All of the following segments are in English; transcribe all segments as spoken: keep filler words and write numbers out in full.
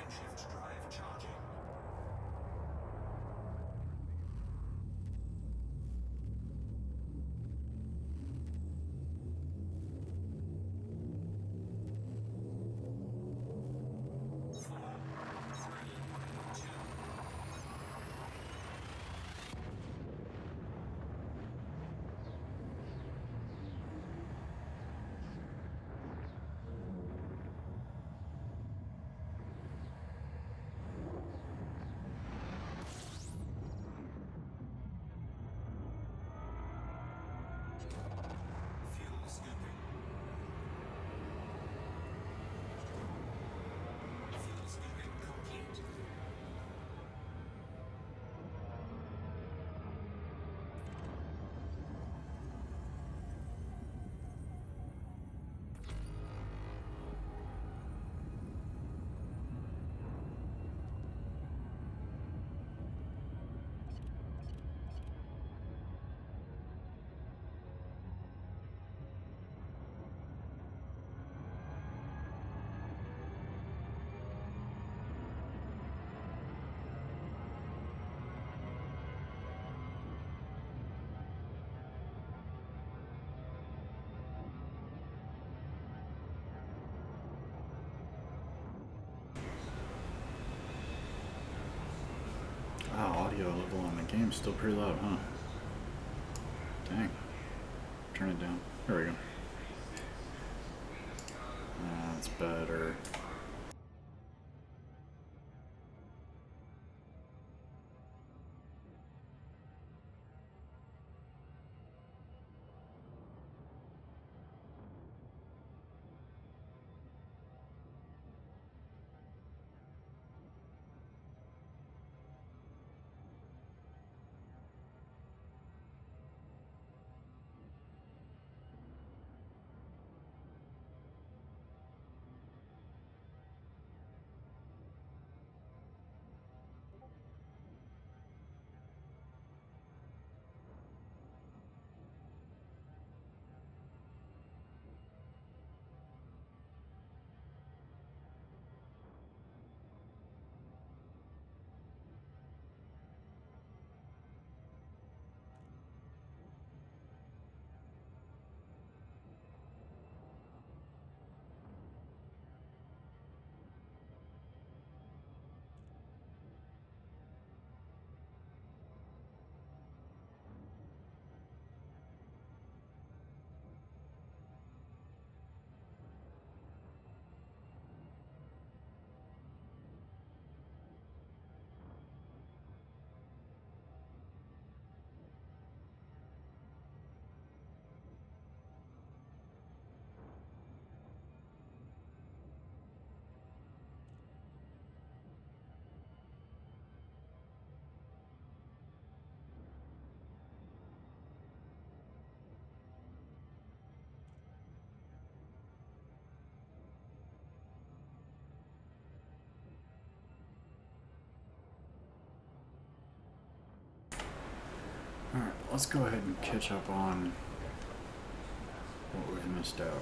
Wow, audio level on the game is still pretty loud, huh? Dang. Turn it down. There we go. That's better. Alright, let's go ahead and catch up on what we've missed out.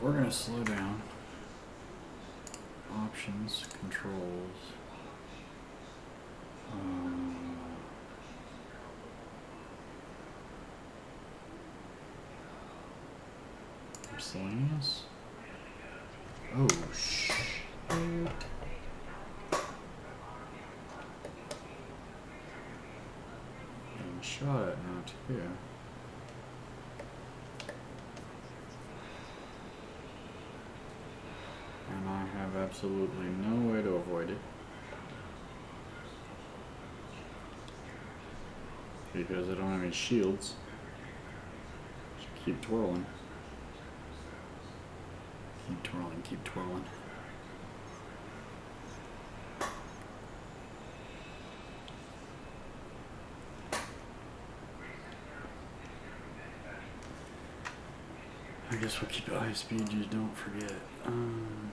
we're gonna slow down. Options, controls. Um, miscellaneous. Oh shit. And shot at now too. And I have absolutely no way to avoid it. Because I don't have any shields. Just keep twirling. Keep twirling, keep twirling. I guess we'll keep it high speed, just don't forget. Um,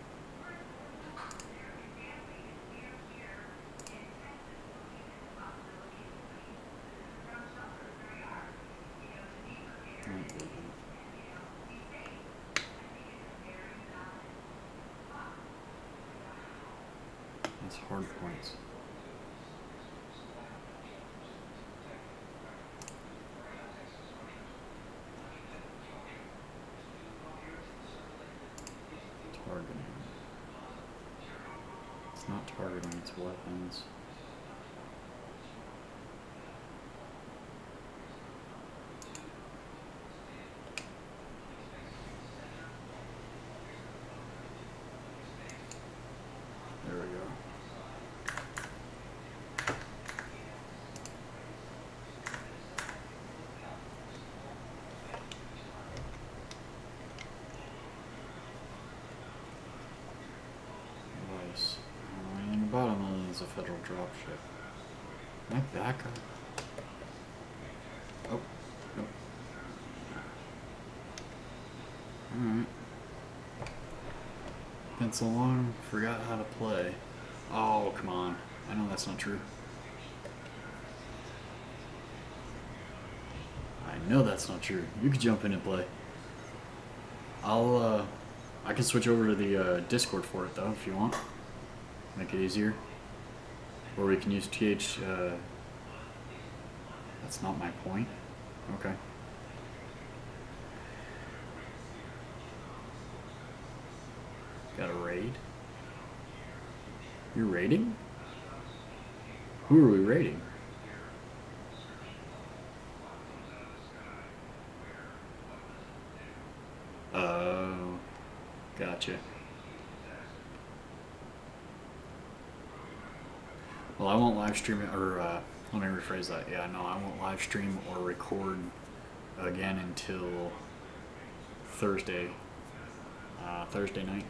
that's hard points. Targeting. It's not targeting, it's weapons. There we go. Nice. I don't know anything about him other than he's a federal dropship. Can I back up? Oh, nope. Alright. Been so long, forgot how to play. Oh, come on. I know that's not true. I know that's not true. You could jump in and play. I'll, uh, I can switch over to the uh, Discord for it, though, if you want. Make it easier. Or we can use T H, uh, that's not my point. Okay. Got a raid? You're raiding? Who are we raiding? Oh, gotcha. Well, I won't live stream it, or uh, let me rephrase that. Yeah, no, I won't live stream or record again until Thursday, uh, Thursday night.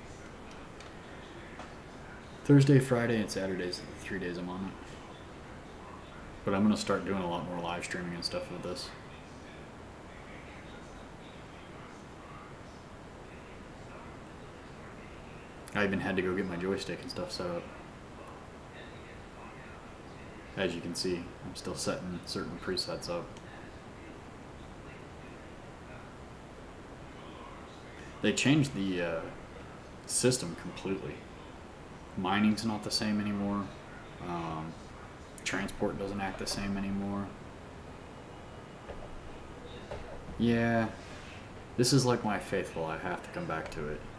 Thursday, Friday, and Saturdays are the three days I'm on it. But I'm going to start doing a lot more live streaming and stuff with this. I even had to go get my joystick and stuff set up. As you can see, I'm still setting certain presets up. They changed the uh, system completely. Mining's not the same anymore. Um, transport doesn't act the same anymore. Yeah, this is like my faithful. I have to come back to it.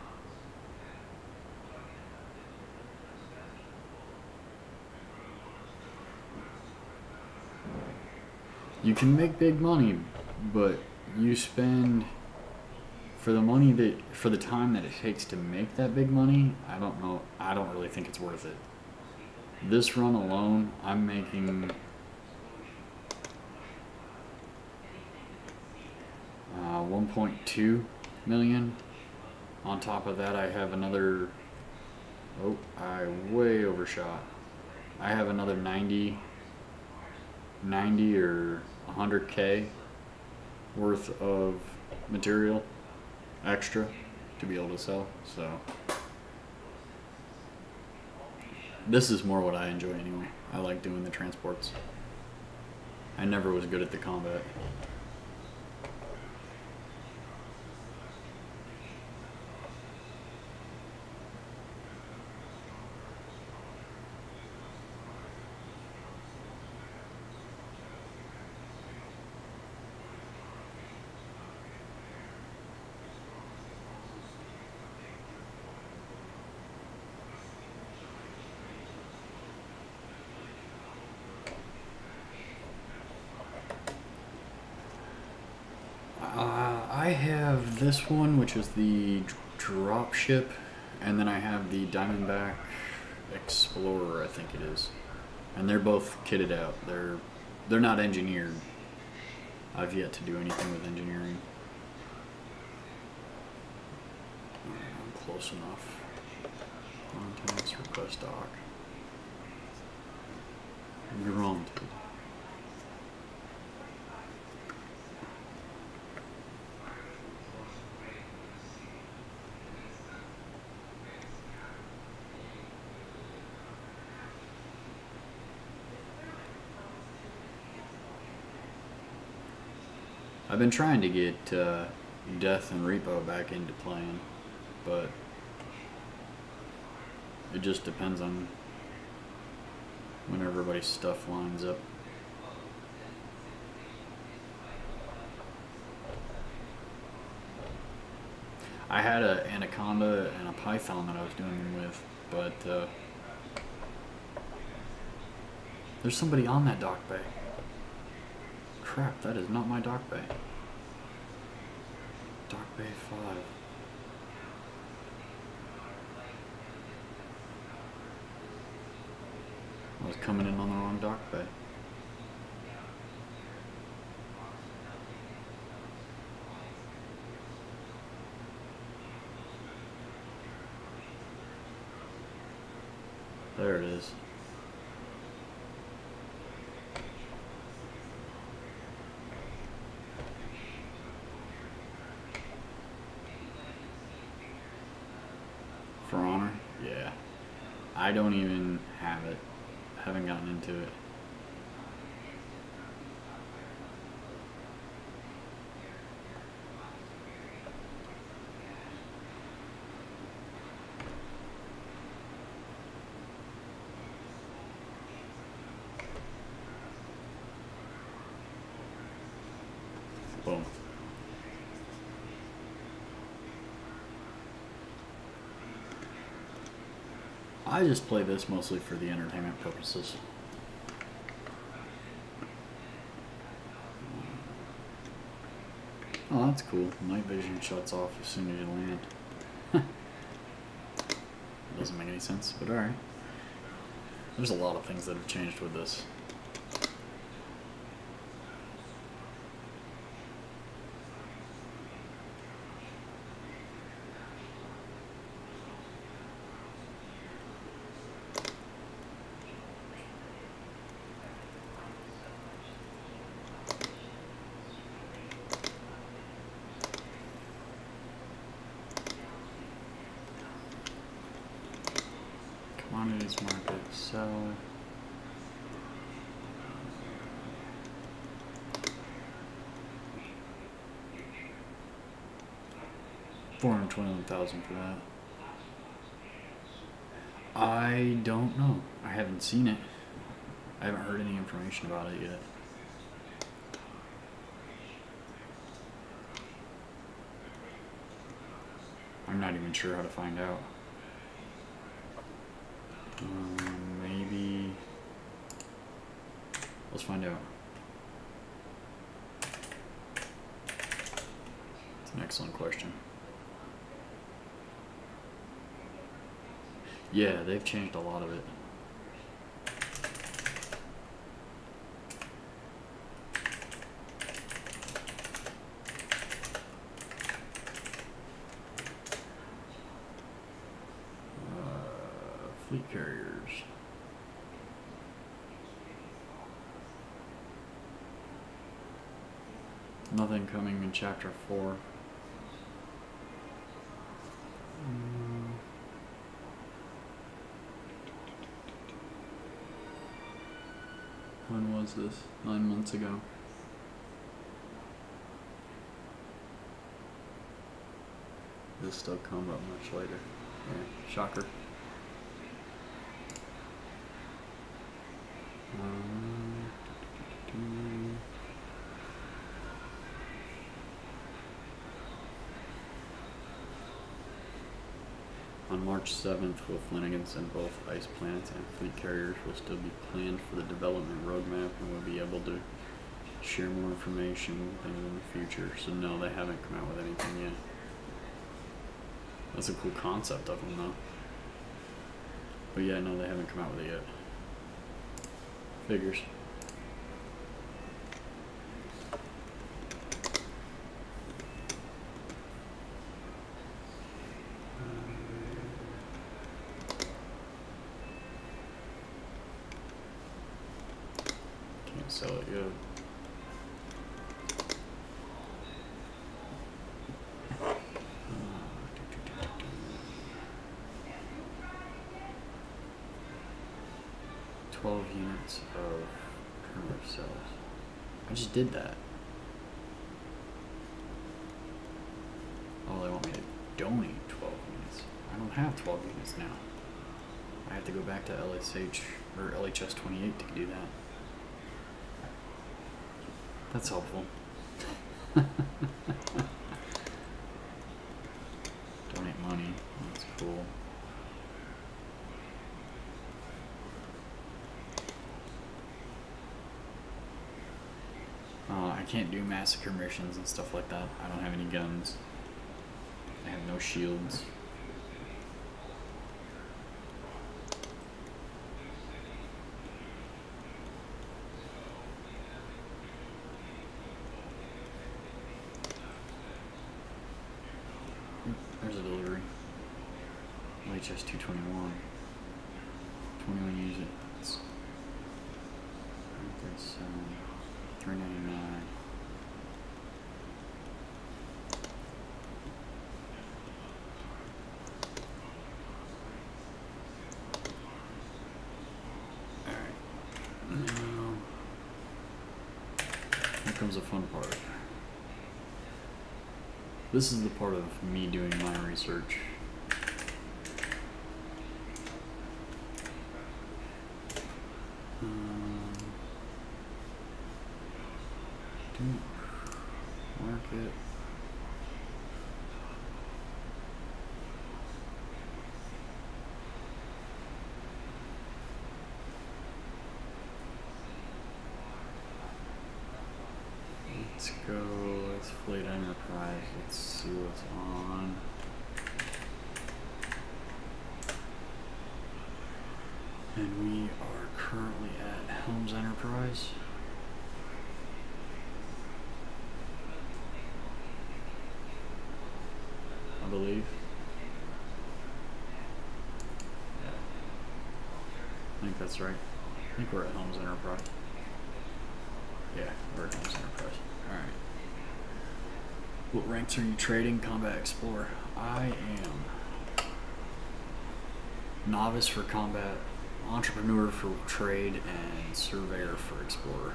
You can make big money, but you spend, for the money that, for the time that it takes to make that big money, I don't know, I don't really think it's worth it. This run alone, I'm making uh, one point two million. On top of that, I have another, oh, I way overshot. I have another ninety, ninety or one hundred K worth of material extra to be able to sell. So this is more what I enjoy anyway. I like doing the transports. I never was good at the combat. this one, which is the drop ship, and then I have the Diamondback Explorer, I think it is, and they're both kitted out. They're they're not engineered. I've yet to do anything with engineering. I'm close enough. Contents, request doc. Granted. I've been trying to get uh, Death and Repo back into playing, but it just depends on when everybody's stuff lines up. I had an Anaconda and a Python that I was doing them with, but uh, there's somebody on that dock bay. Crap, that is not my dock bay. Dock bay five. I was coming in on the wrong dock bay. There it is. For Honor? Yeah. I don't even have it. Haven't gotten into it. Boom. I just play this mostly for the entertainment purposes. Oh, that's cool. Night vision shuts off as soon as you land. Doesn't make any sense, but alright. There's a lot of things that have changed with this. Commodities market, sell. Four hundred twenty-one thousand for that. I don't know. I haven't seen it. I haven't heard any information about it yet. I'm not even sure how to find out. Um, maybe. Let's find out. It's an excellent question. Yeah, they've changed a lot of it. Uh, fleet carriers. Nothing coming in chapter four. Mm. When was this? Nine months ago. This still come up much later. Yeah, shocker. Um, On March seventh, Will Flanagan said both ice planets and fleet carriers will still be planned for the development roadmap and will be able to share more information with them in the future. So no, they haven't come out with anything yet. That's a cool concept of them, though. But yeah, no, they haven't come out with it yet. Figures. Can't sell it yet. twelve units of primitive cells. I just did that. Oh, they want me to donate twelve units. I don't have twelve units now. I have to go back to L S H or L H S twenty-eight to do that. That's helpful. Donate money. That's cool. Uh, I can't do massacre missions and stuff like that. I don't have any guns. I have no shields. There's a delivery. L H S two twenty-one. twenty-one units. thirty-seven. three ninety-nine. Alright. Now, here comes the fun part. This is the part of me doing my research. Um, do market. Let's go, let's Fleet Enterprise, let's see what's on. And we are currently at Helms Enterprise. I believe. Yeah. I think that's right. I think we're at Helms Enterprise. Yeah, we're at Helms Enterprise. Alright. What ranks are you trading? Combat Explorer. I am Novice for Combat, Entrepreneur for Trade, and Surveyor for Explorer.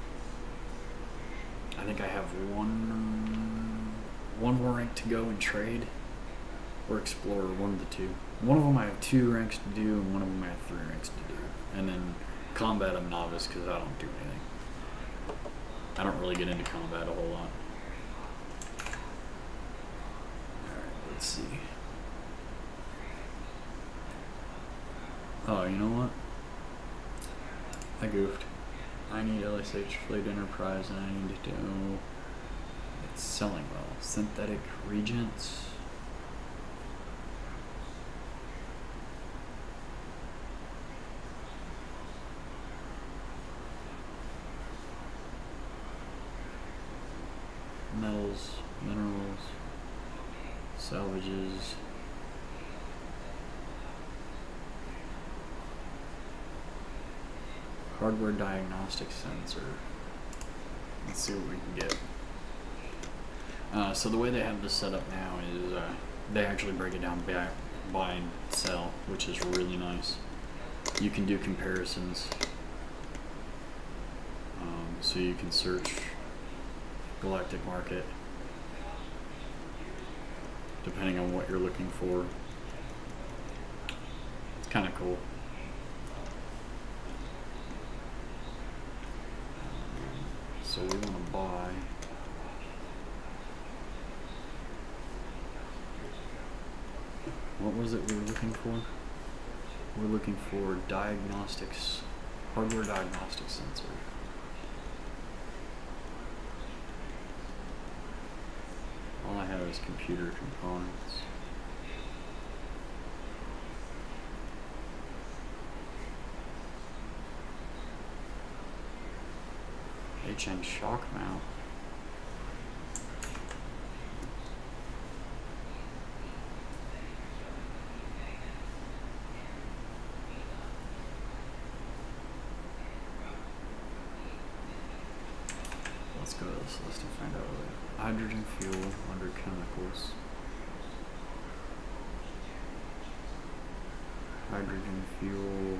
I think I have one one more rank to go in Trade or Explorer, one of the two. One of them I have two ranks to do, and one of them I have three ranks to do. And then Combat I'm Novice because I don't do anything. I don't really get into combat a whole lot. Alright, let's see. Oh, you know what? I goofed. I need L S H Fleet Enterprise and I need to do... It's selling well. Synthetic Regents. Metals, minerals, salvages. Hardware diagnostic sensor. Let's see what we can get. Uh, so the way they have this set up now is uh, they actually break it down by, buy and sell, which is really nice. You can do comparisons. Um, so you can search Galactic Market depending on what you're looking for. It's kind of cool. So we want to buy what was it we were looking for? We're looking for diagnostics, hardware diagnostic sensor. All I have is computer components. H N shock mount. Let's go to this list and find out what hydrogen fuel under chemicals. Hydrogen fuel.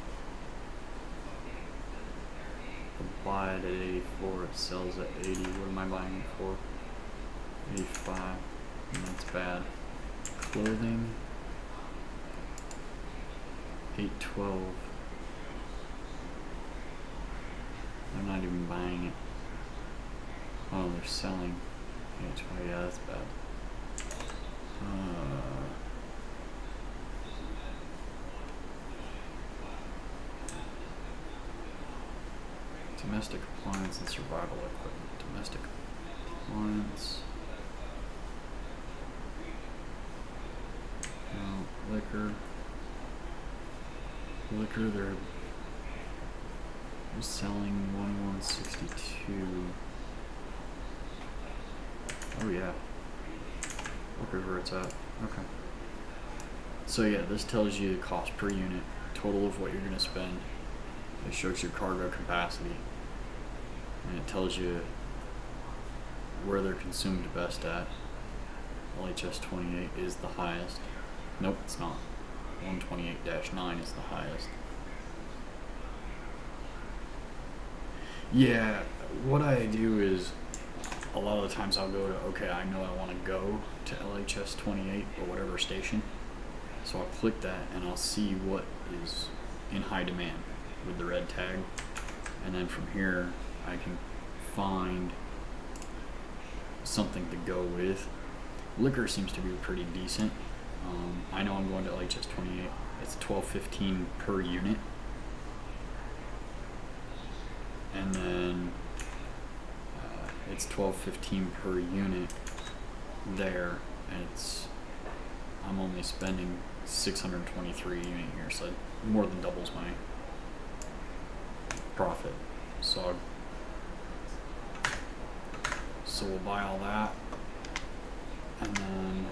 Buy it at eighty-four, it sells at eighty. What am I buying it for? eighty-five. And that's bad. Clothing. eight twelve. They're not even buying it. Oh, they're selling. eight twelve. Yeah, that's bad. Uh, Domestic appliance and survival equipment. Domestic appliance. No, liquor. Liquor, they're selling one one sixty-two. Oh yeah. Liquor's where it's at. Okay. So yeah, this tells you the cost per unit, total of what you're gonna spend. It shows your cargo capacity. And it tells you where they're consumed best at. L H S twenty-eight is the highest. Nope, it's not. one twenty-eight dash nine is the highest. Yeah, what I do is, a lot of the times I'll go to, okay, I know I want to go to L H S twenty-eight or whatever station. So I'll click that and I'll see what is in high demand with the red tag. And then from here, I can find something to go with. Liquor seems to be pretty decent. Um, I know I'm going to L H S twenty-eight. It's twelve fifteen per unit. And then uh, it's twelve fifteen per unit there. And it's, I'm only spending six hundred twenty-three a unit here, so it more than doubles my profit. So so we'll buy all that, and then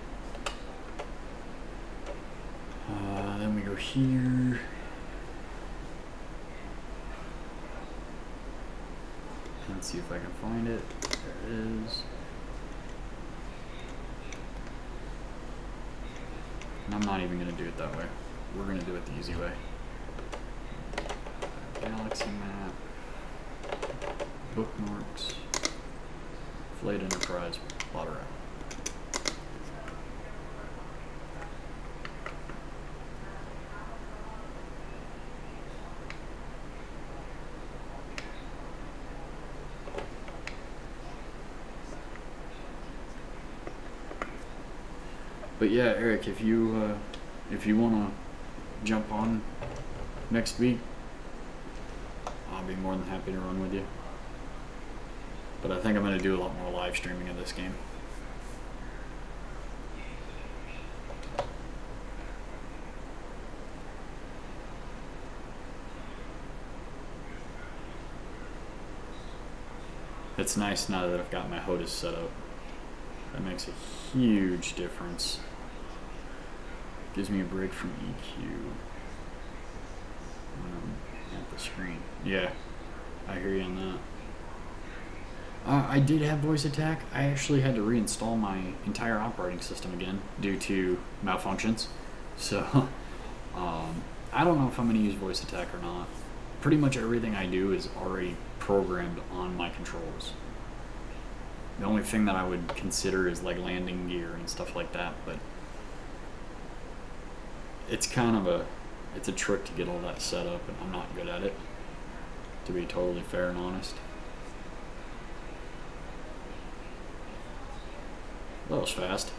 uh, then we go here, and see if I can find it. There it is. And I'm not even going to do it that way. We're going to do it the easy way. Galaxy map, bookmarks, Flight Enterprise, plotter out. But yeah, Eric, if you uh, if you want to jump on next week, I'll be more than happy to run with you. But I think I'm going to do a lot more live streaming of this game. It's nice now that I've got my H O T A S set up. That makes a huge difference. Gives me a break from E Q when I'm at the screen. Yeah, I hear you on that. Uh, I did have voice attack. I actually had to reinstall my entire operating system again due to malfunctions. So, um, I don't know if I'm going to use voice attack or not. Pretty much everything I do is already programmed on my controls. The only thing that I would consider is like landing gear and stuff like that, but it's kind of a, it's a trick to get all that set up, and I'm not good at it, to be totally fair and honest. That was fast.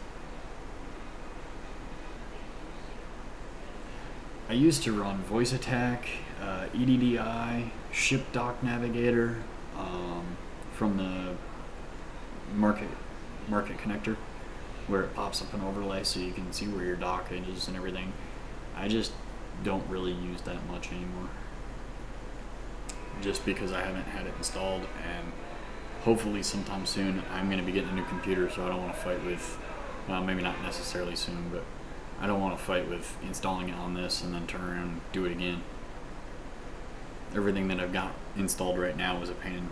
I used to run voice attack, uh, E D D I, ship dock navigator, um, from the market market connector, where it pops up an overlay so you can see where your dock is and everything. I just don't really use that much anymore. just because I haven't had it installed, and hopefully sometime soon I'm going to be getting a new computer, so I don't want to fight with, well, maybe not necessarily soon, but I don't want to fight with installing it on this and then turn around and do it again. Everything that I've got installed right now is a pain.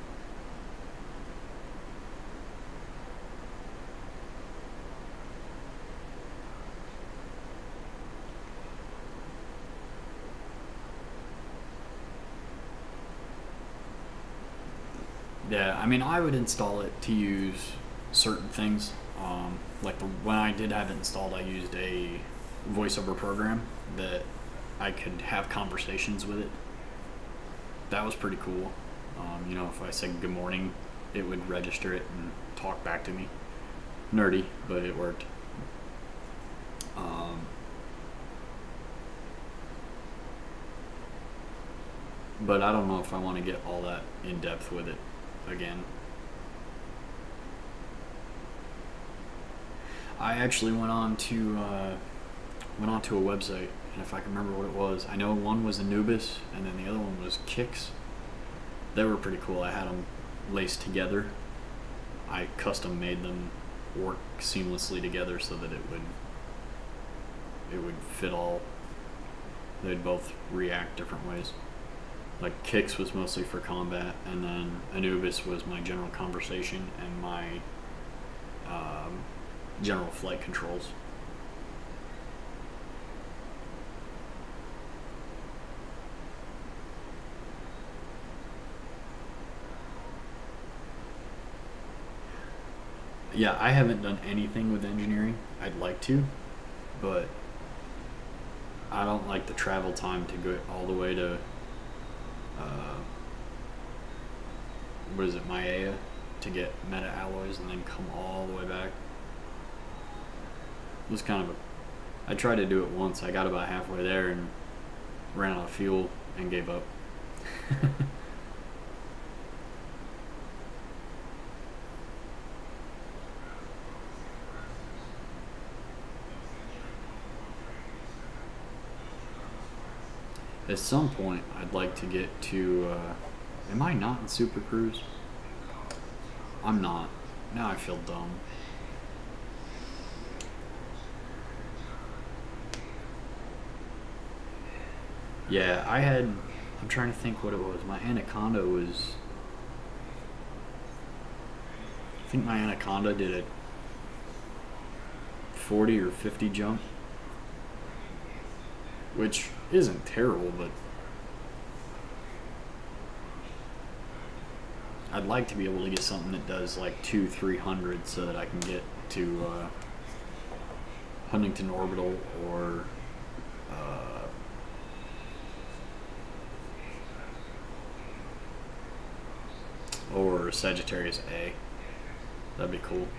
Yeah, I mean, I would install it to use certain things. Um, like the, when I did have it installed, I used a voiceover program that I could have conversations with it. That was pretty cool. Um, you know, if I said good morning, it would register it and talk back to me. Nerdy, but it worked. Um, but I don't know if I want to get all that in depth with it again. I actually went on to uh, went on to a website, and if I can remember what it was, I know one was Anubis, and then the other one was Kix. They were pretty cool. I had them laced together. I custom made them work seamlessly together so that it would it would fit all. They'd both react different ways. Like Kix was mostly for combat, and then Anubis was my general conversation and my um, general flight controls. Yeah, I haven't done anything with engineering. I'd like to, but I don't like the travel time to go all the way to uh, what is it, Maya, to get meta alloys and then come all the way back. It was kind of a, I tried to do it once. I got about halfway there and ran out of fuel and gave up. At some point, I'd like to get to, uh, am I not in Super Cruise? I'm not. Now I feel dumb. Yeah, I had, I'm trying to think what it was. My Anaconda was, I think my Anaconda did a forty or fifty jump, which isn't terrible, but I'd like to be able to get something that does like two, three hundred so that I can get to uh, Huntington Orbital or uh, or Sagittarius A. That'd be cool.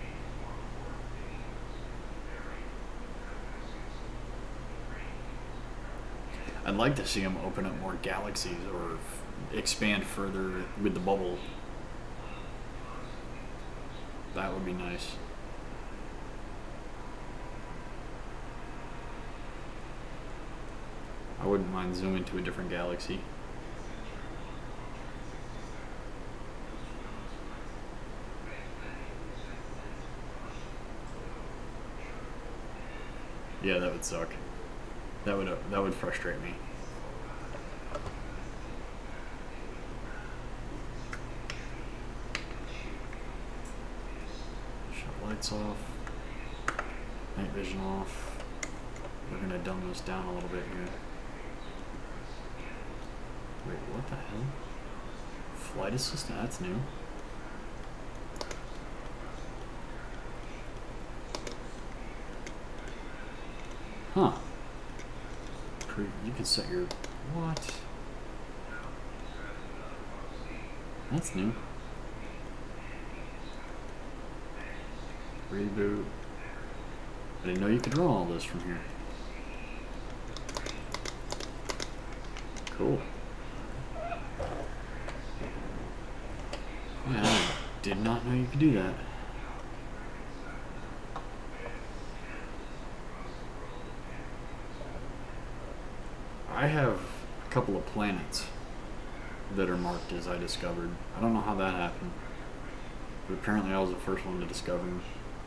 I'd like to see them open up more galaxies or f- expand further with the bubble. That would be nice. I wouldn't mind zooming to a different galaxy. Yeah, that would suck. That would uh, that would frustrate me. Shut lights off. Night vision off. We're gonna dumb this down a little bit here. Wait, what the hell? Flight assistant? That's new. Huh. You can set your... What? That's new. Reboot. I didn't know you could draw all this from here. Cool. Yeah, I did not know you could do that. I have a couple of planets that are marked as I discovered. I don't know how that happened, but apparently I was the first one to discover them.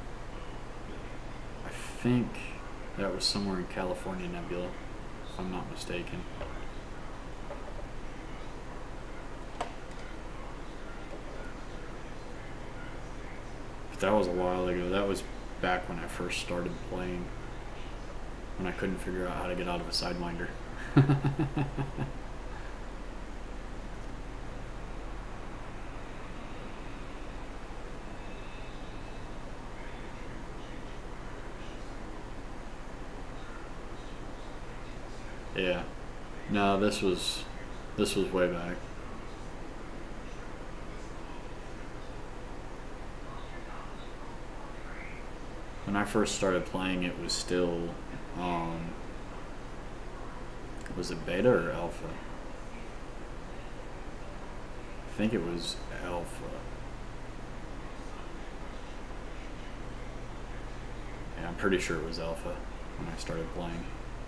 I think that was somewhere in California Nebula, if I'm not mistaken. But that was a while ago. That was back when I first started playing, when I couldn't figure out how to get out of a Sidewinder. Yeah. No, this was this was way back. When I first started playing, it was still um was it beta or alpha? I think it was alpha. Yeah, I'm pretty sure it was alpha when I started playing.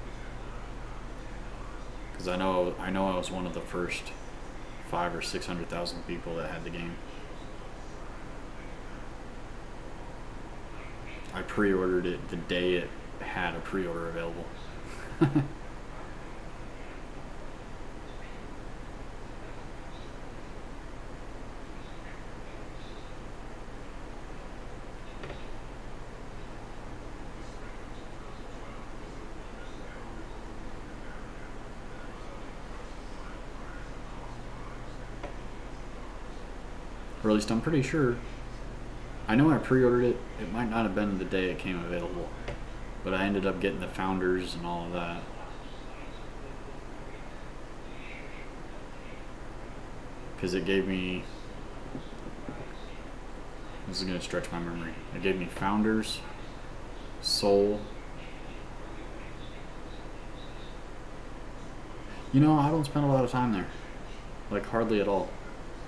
Because I know I know I was one of the first five or six hundred thousand people that had the game. I pre-ordered it the day it had a pre-order available. Or at least I'm pretty sure. I know I pre-ordered it. It might not have been the day it came available, but I ended up getting the founders and all of that. Because it gave me... This is going to stretch my memory. It gave me founders, Soul. You know, I don't spend a lot of time there. Like, hardly at all.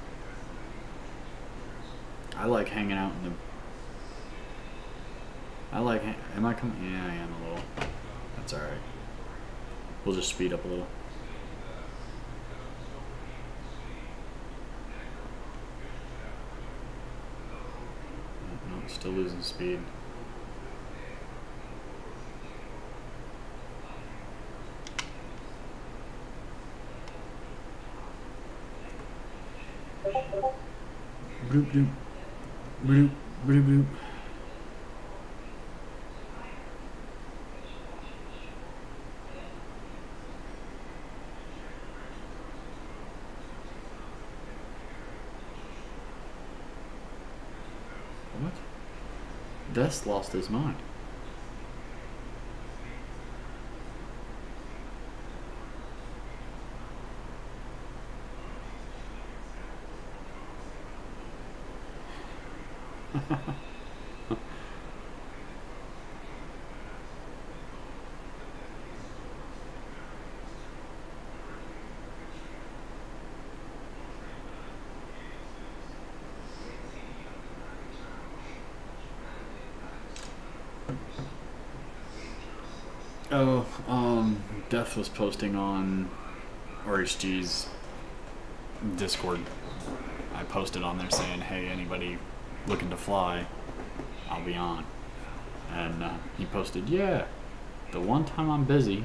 I like hanging out in the... I like... Am I coming? Yeah, I am a little. That's alright. We'll just speed up a little. No, still losing speed. Bloop, bloop. Bloop, bloop, bloop. What? Death's lost his mind. Oh, um, Death was posting on R H G's Discord. I posted on there saying, hey, anybody looking to fly, I'll be on. And uh, he posted, yeah, the one time I'm busy.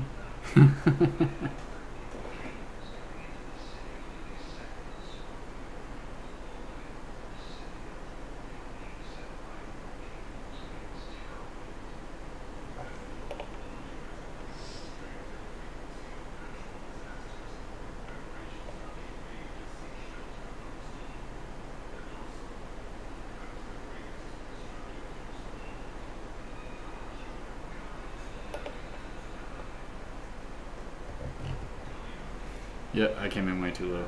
Yeah, I came in way too low.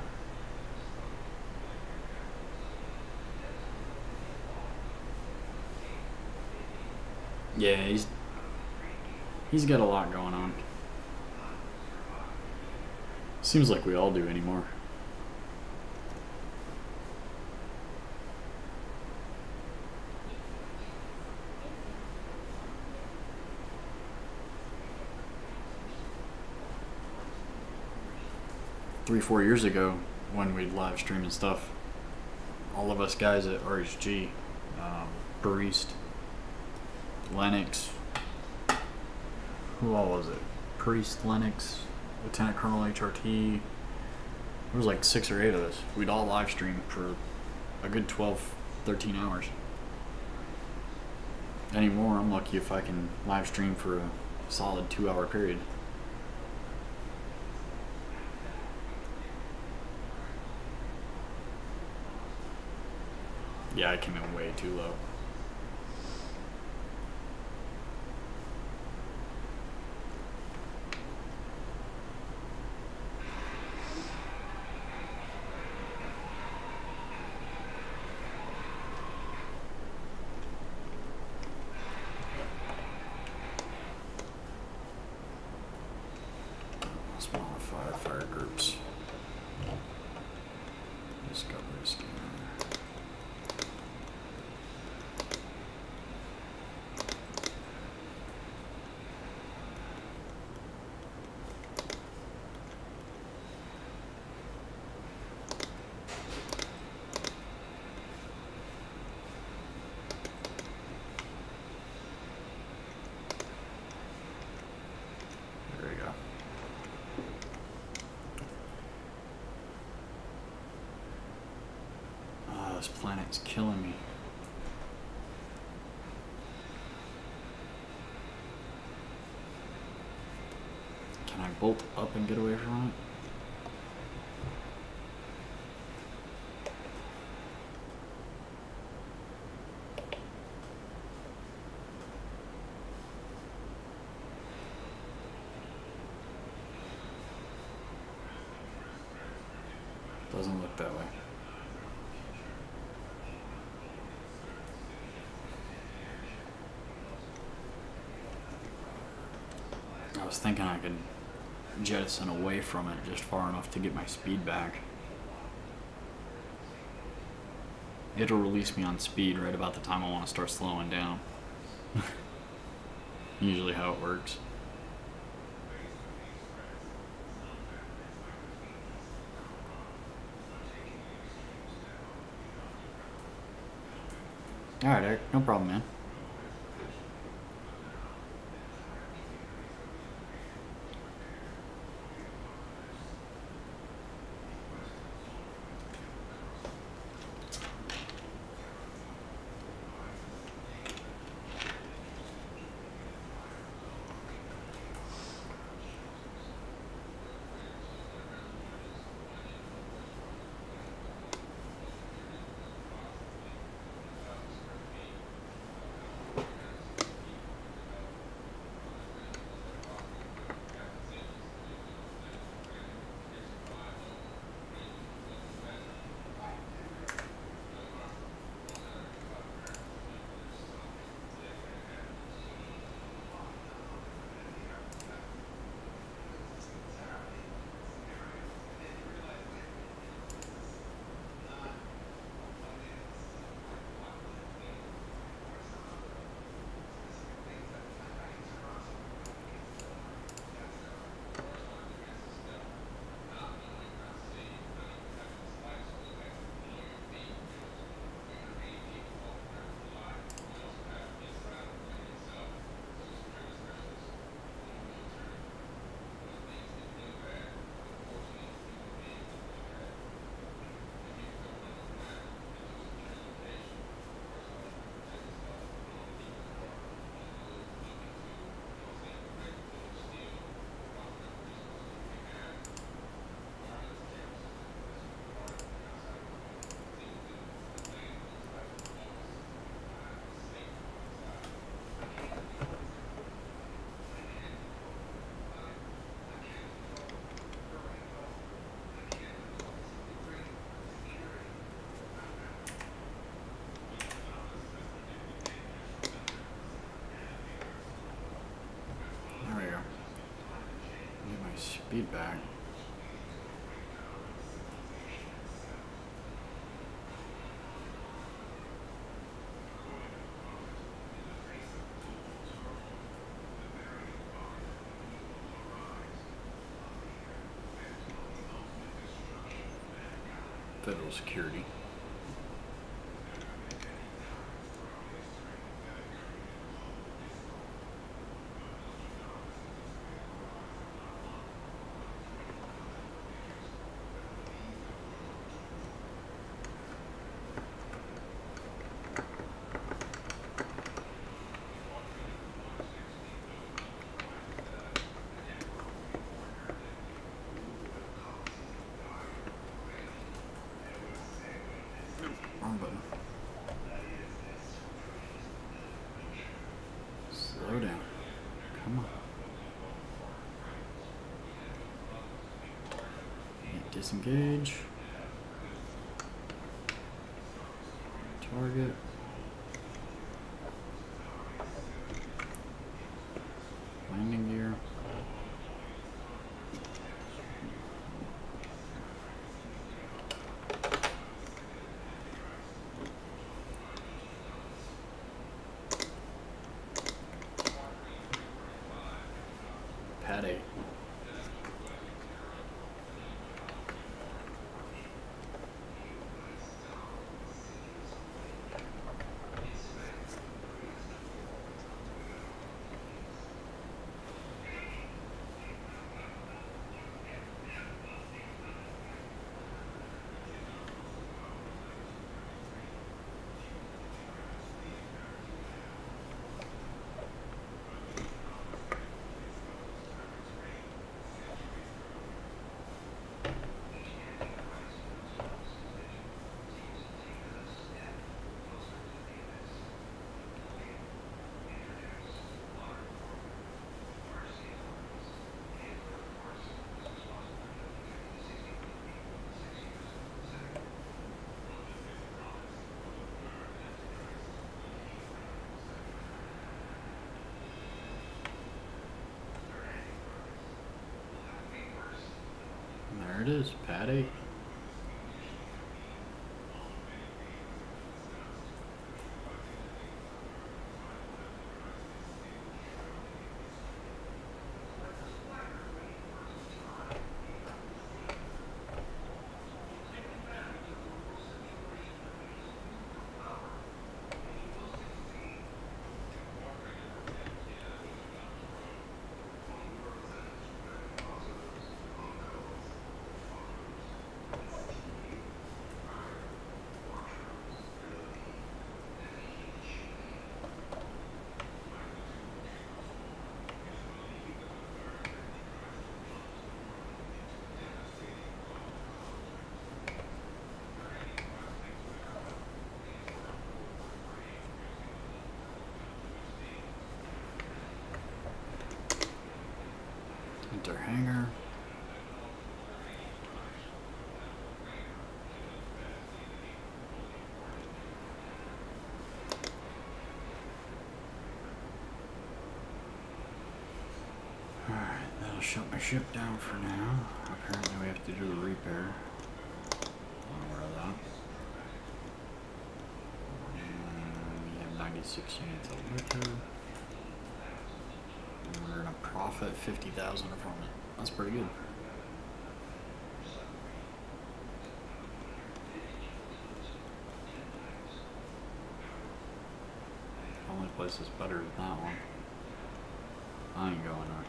Yeah, he's he's got a lot going on. Seems like we all do anymore. Three, four years ago, when we'd live stream and stuff. All of us guys at R H G, um, Priest, Lennox, who all was it? Priest, Lennox, Lieutenant Colonel H R T. There was like six or eight of us. We'd all live stream for a good twelve, thirteen hours. Anymore, I'm lucky if I can live stream for a solid two hour period. Yeah, I came in way too low. Let's modify fire groups. Discovery scanner. There we go. Ah, this planet's killing me. Can I bolt up and get away from it? Doesn't look that way. I was thinking I could jettison away from it just far enough to get my speed back. It'll release me on speed right about the time I want to start slowing down. Usually how it works. Alright, Eric, no problem, man. Speed back. federal security. Wrong button. Slow down. Come on. Disengage. Target. Landing gear. Patty. There it is, Patty. Enter hangar. Alright, that'll shut my ship down for now. Apparently we have to do a repair. I'm aware of that. And we have ninety-six units of liquor. And we're gonna profit fifty thousand from it. That's pretty good. Only place is better than that one. I ain't going there.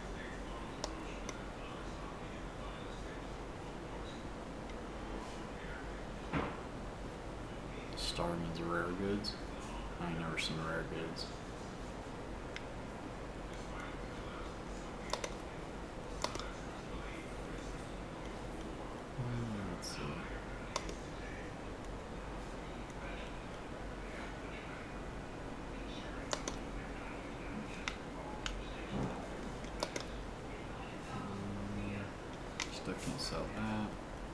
Starman's rare goods. I ain't never seen rare goods. Let's see. Still can't sell that.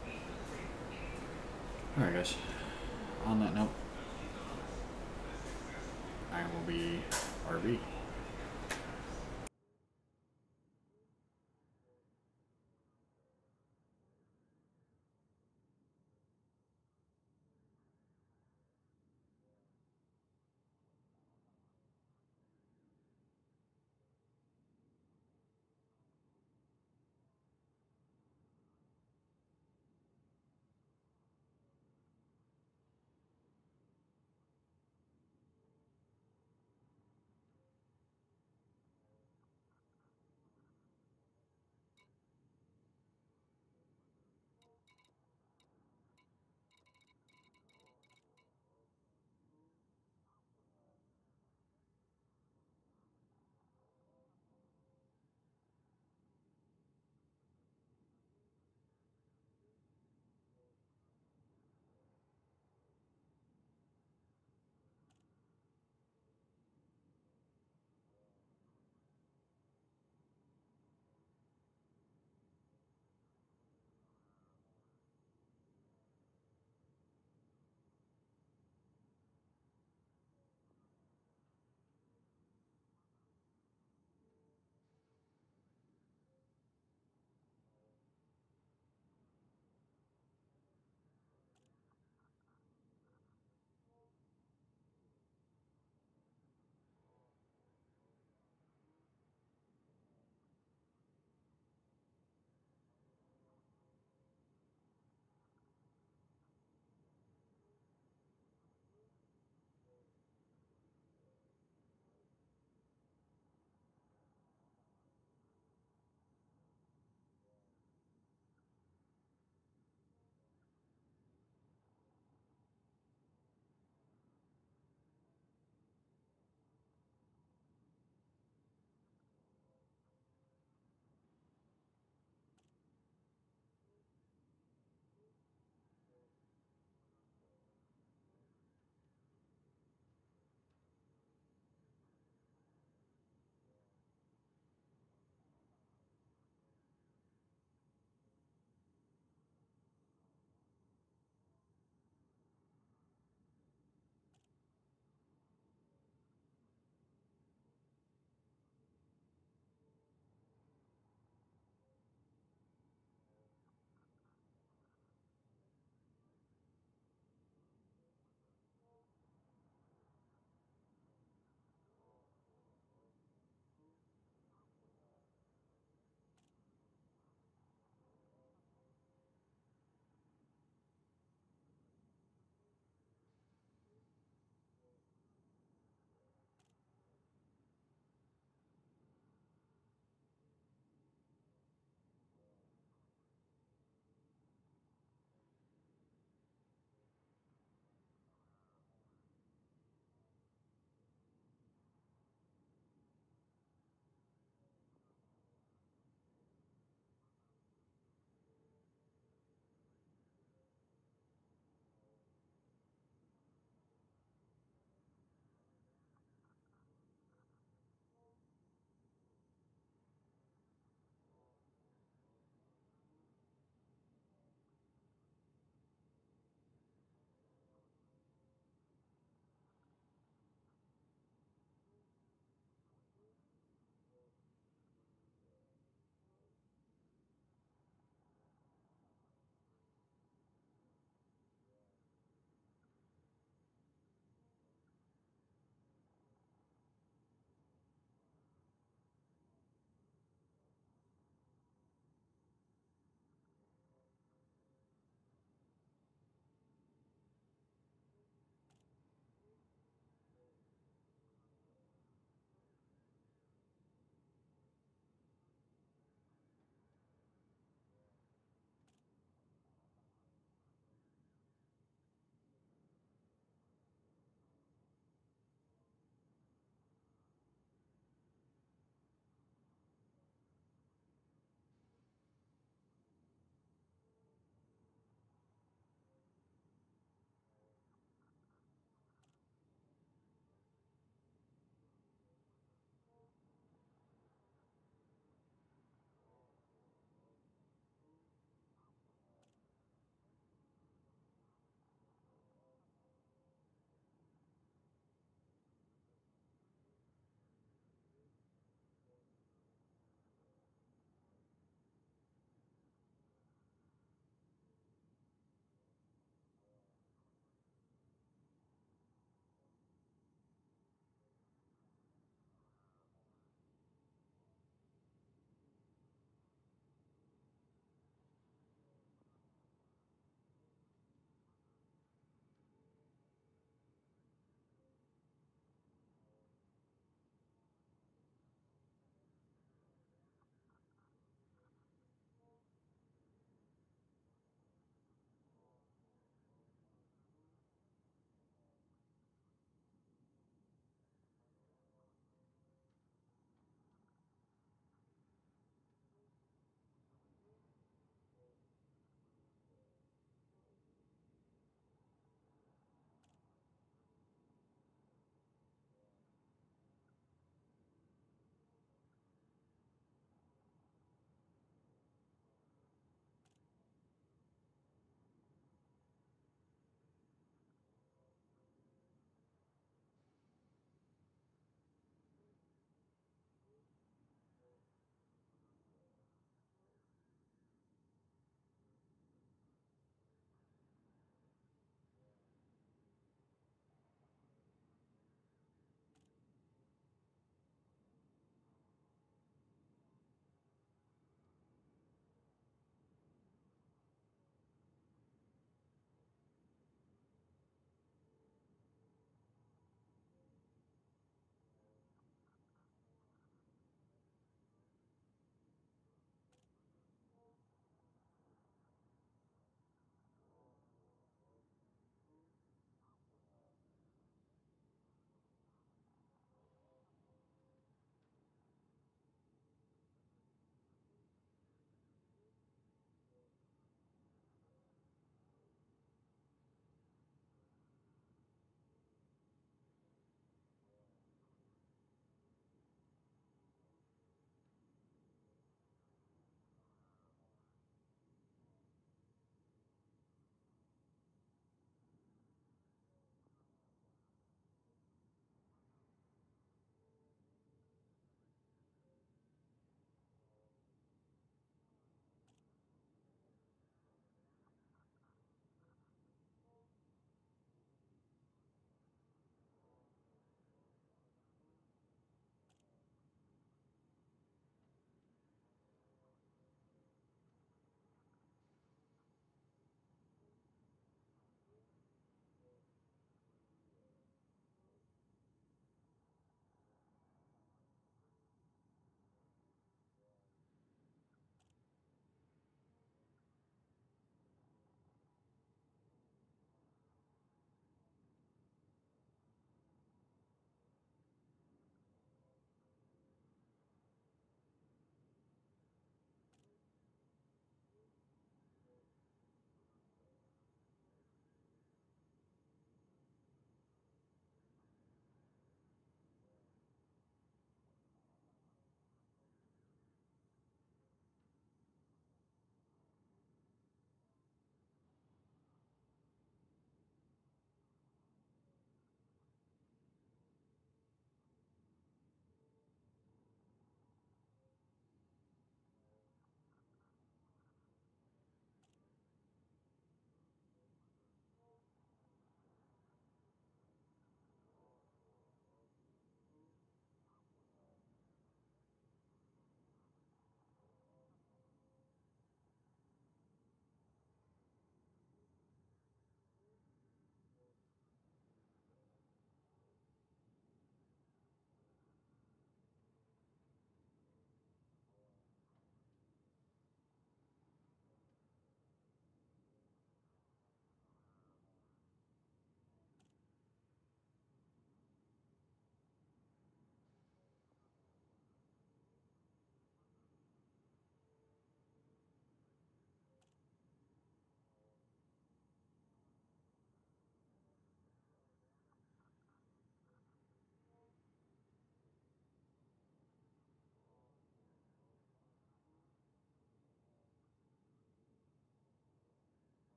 Alright guys, on that note, I will be R B.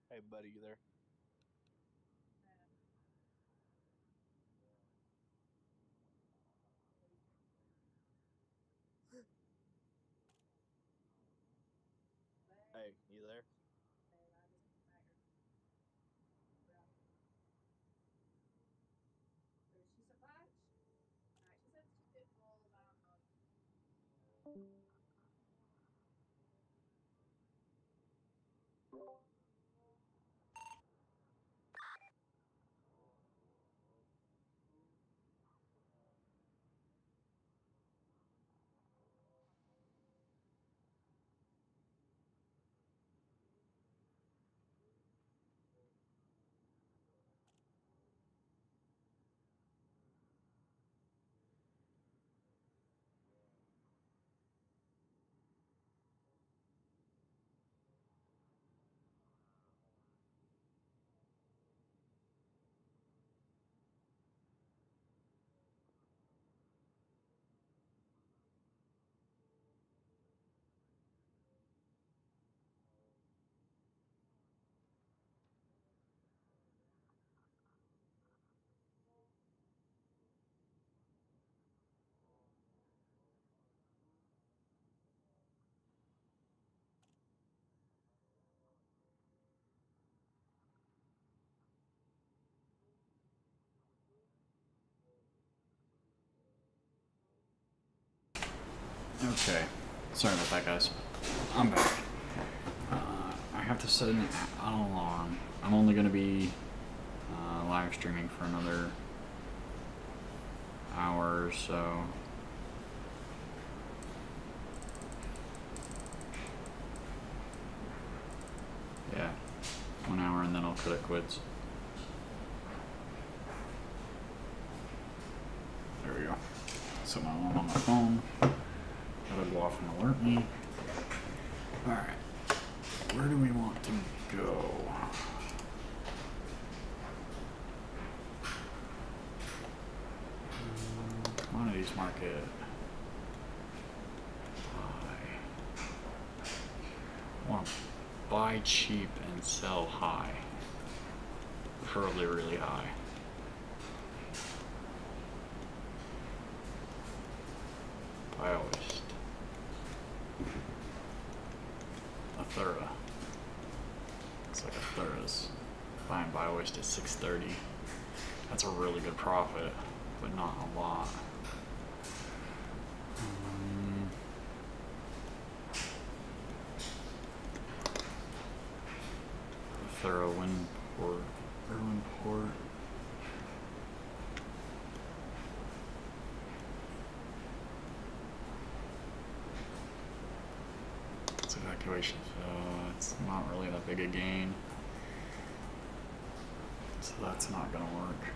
Hey, buddy, you there? Hey, you there? Okay. Sorry about that, guys. I'm back. Uh, I have to set an alarm. I'm only going to be uh, live streaming for another hour or so. Yeah. One hour and then I'll cut it quits. There we go. Set my alarm on my phone. That'll go off and alert me. Alright. Where do we want to go? Commodities market. Buy. I want to buy cheap and sell high. Preferably really high. Bioist. Athura. Looks like Athura's buying Bioist at six thirty. That's a really good profit, but not a lot. Um, Athura Windport. Windport. Evacuation, so it's not really that big a gain, so that's not gonna work.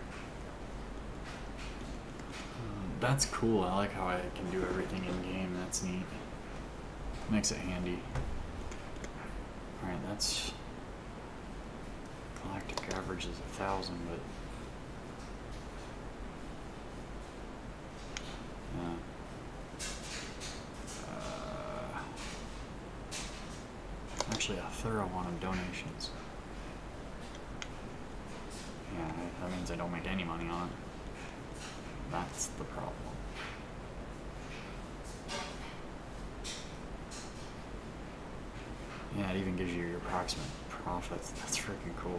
Um, that's cool. I like how I can do everything in game. That's neat. Makes it handy. All right, that's galactic average is a thousand, but yeah. Actually, a thorough one of donations. Yeah, that means I don't make any money on it. That's the problem. Yeah, it even gives you your approximate profits. That's freaking cool.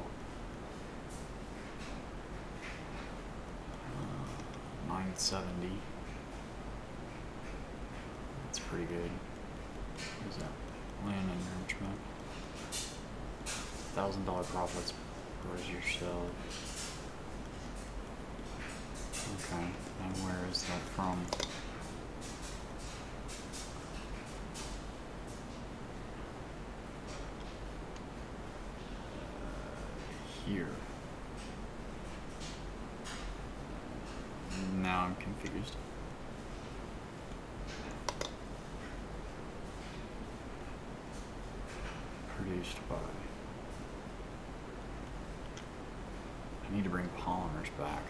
Uh, nine seventy. That's pretty good. What is that? Land enrichment. Thousand dollar profits. Where's your sell? Okay, and where is that from? Uh, here. Now I'm confused. Produced by. I need to bring polymers back.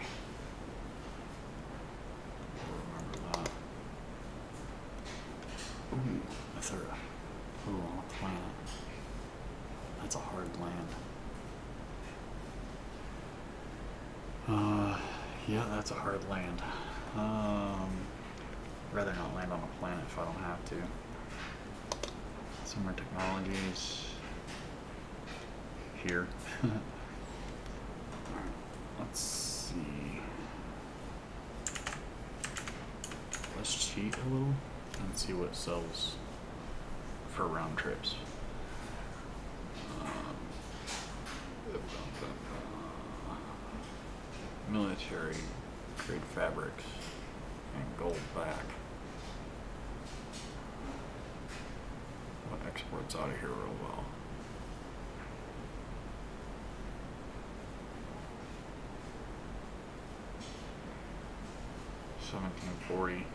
I'll remember that. Ooh, Athura. Ooh, on a planet. That's a hard land. Yeah, that's a hard land. Um, rather not land on a planet if I don't have to. Summer Technologies. Here. Alright, let's see. Let's cheat a little and see what sells for round trips. Um, military grade fabrics and gold back. What exports out of here real well? seventeen forty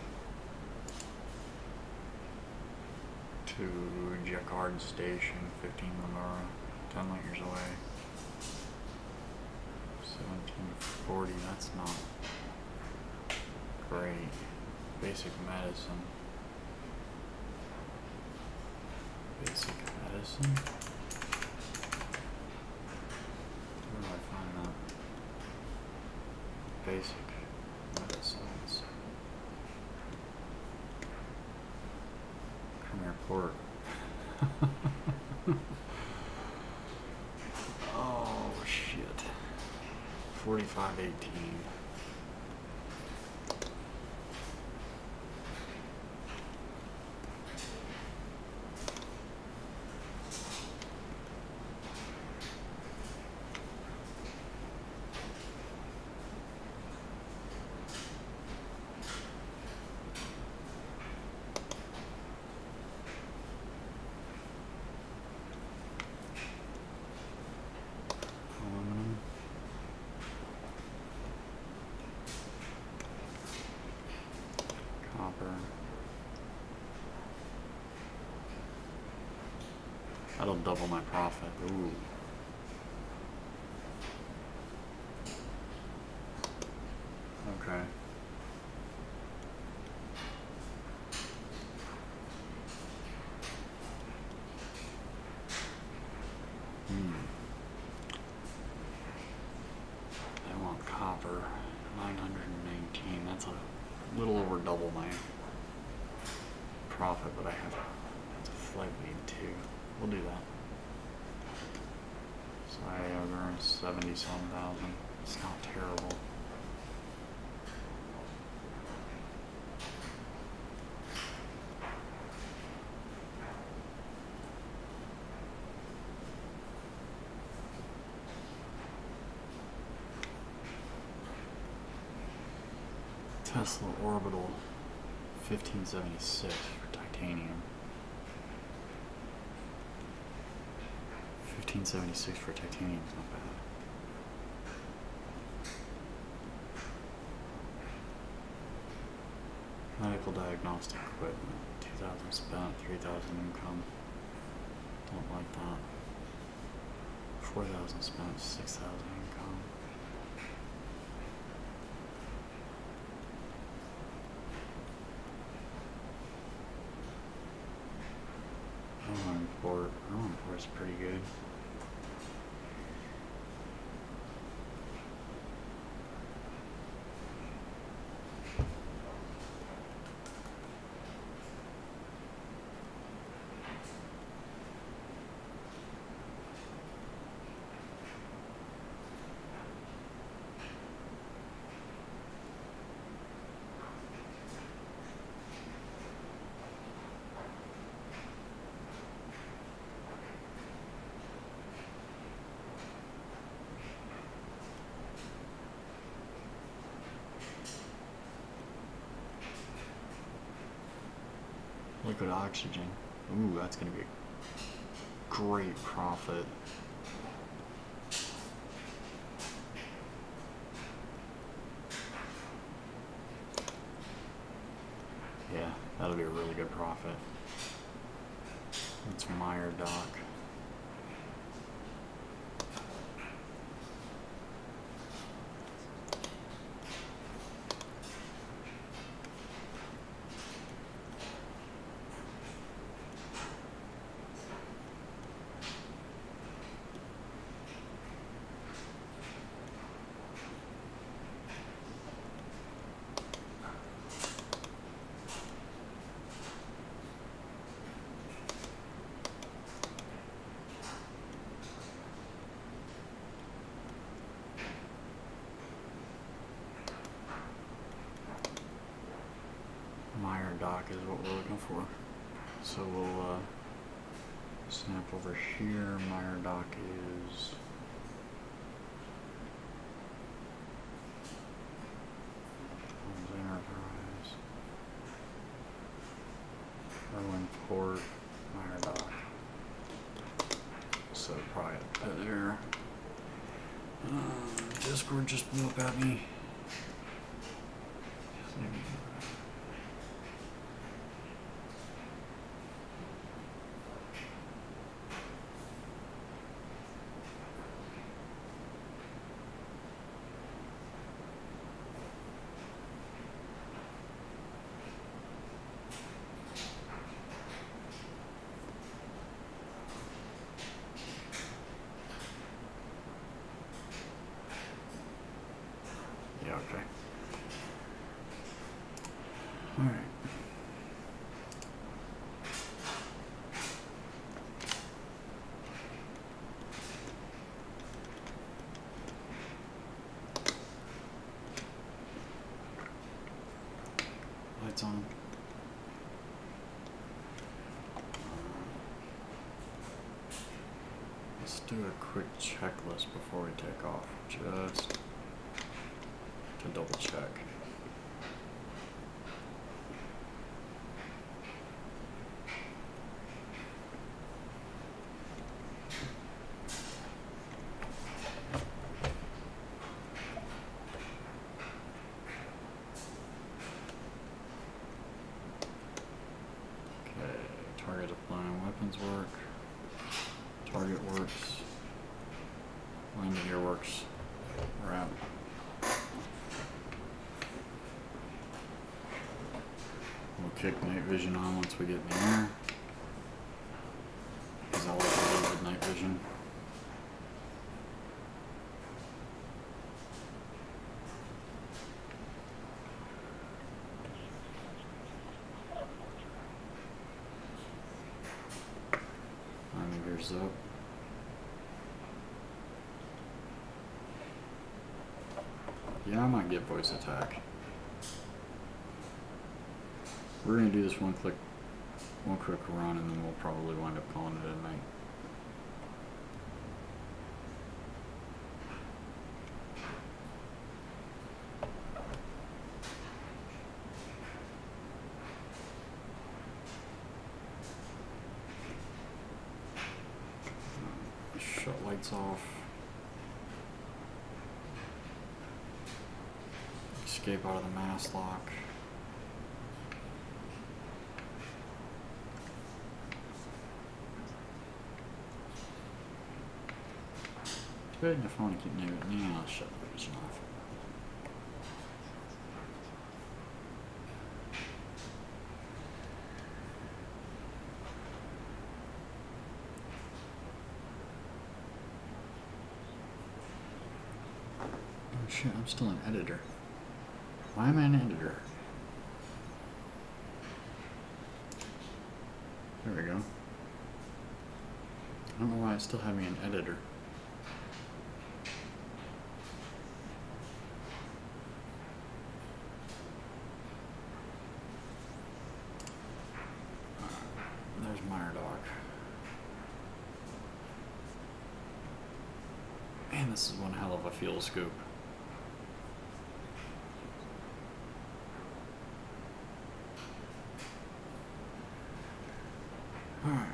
to Jacquard Station, fifteen Lenora, ten light years away. seventeen forty, that's not great. Basic medicine. Basic medicine? Where do I find that? Basic medicines. Premier Port. Oh shit. forty-five eighteen. Aluminum. Copper. That'll double my profit. Ooh. Okay. Hmm. I want copper. nine hundred nineteen. That's a little over double my profit, but I have to flight lead too. We'll do that. So I earned seventy-seven thousand. It's not terrible. Tesla Orbital, fifteen seventy-six for titanium. fifteen seventy-six for titanium is not bad. Medical diagnostic equipment, two thousand spent, three thousand income. Don't like that. four thousand spent, six thousand income. Irwin Port, Irwin Port's pretty good. Liquid oxygen. Ooh, that's gonna be a great profit. Yeah, that'll be a really good profit. It's Meyer Dock. Meyer dock is what we're looking for. So we'll uh, snap over here. Meyer dock is Enterprise. Irwin Port, Meyer dock. So probably up there. Uh, Discord just blew up at me. Yeah, okay. All right. Lights on. Let's do a quick checklist before we take off, just to double check. Okay, target deploying weapons work. Target works. Landing gear works. We're out. We'll kick night vision on once we get in the air, because I like to leave with night vision. Landing gears up. Yeah, I might get voice attack. We're gonna do this one click, one quick run, and then we'll probably wind up calling it a night. Shut lights off. Escape out of the mask lock. Good, if I want to keep near it, yeah, I'll shut the vision off. Oh shit, I'm still an editor. Why am I an editor? There we go. I don't know why I still have me an editor. There's Meyer dock. Man, this is one hell of a fuel scoop. Alright.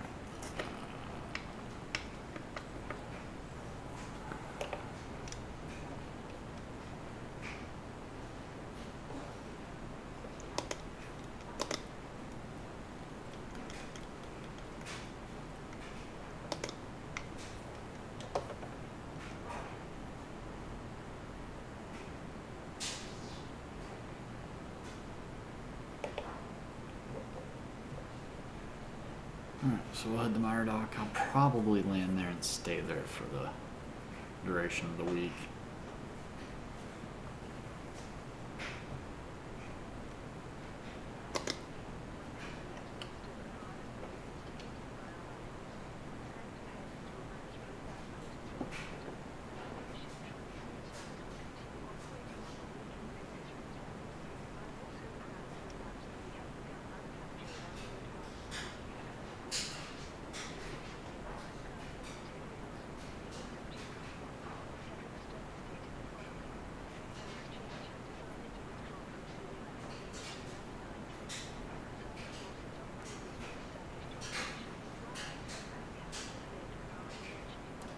Alright, so we'll head to Meyer dock. I'll probably land there and stay there for the duration of the week.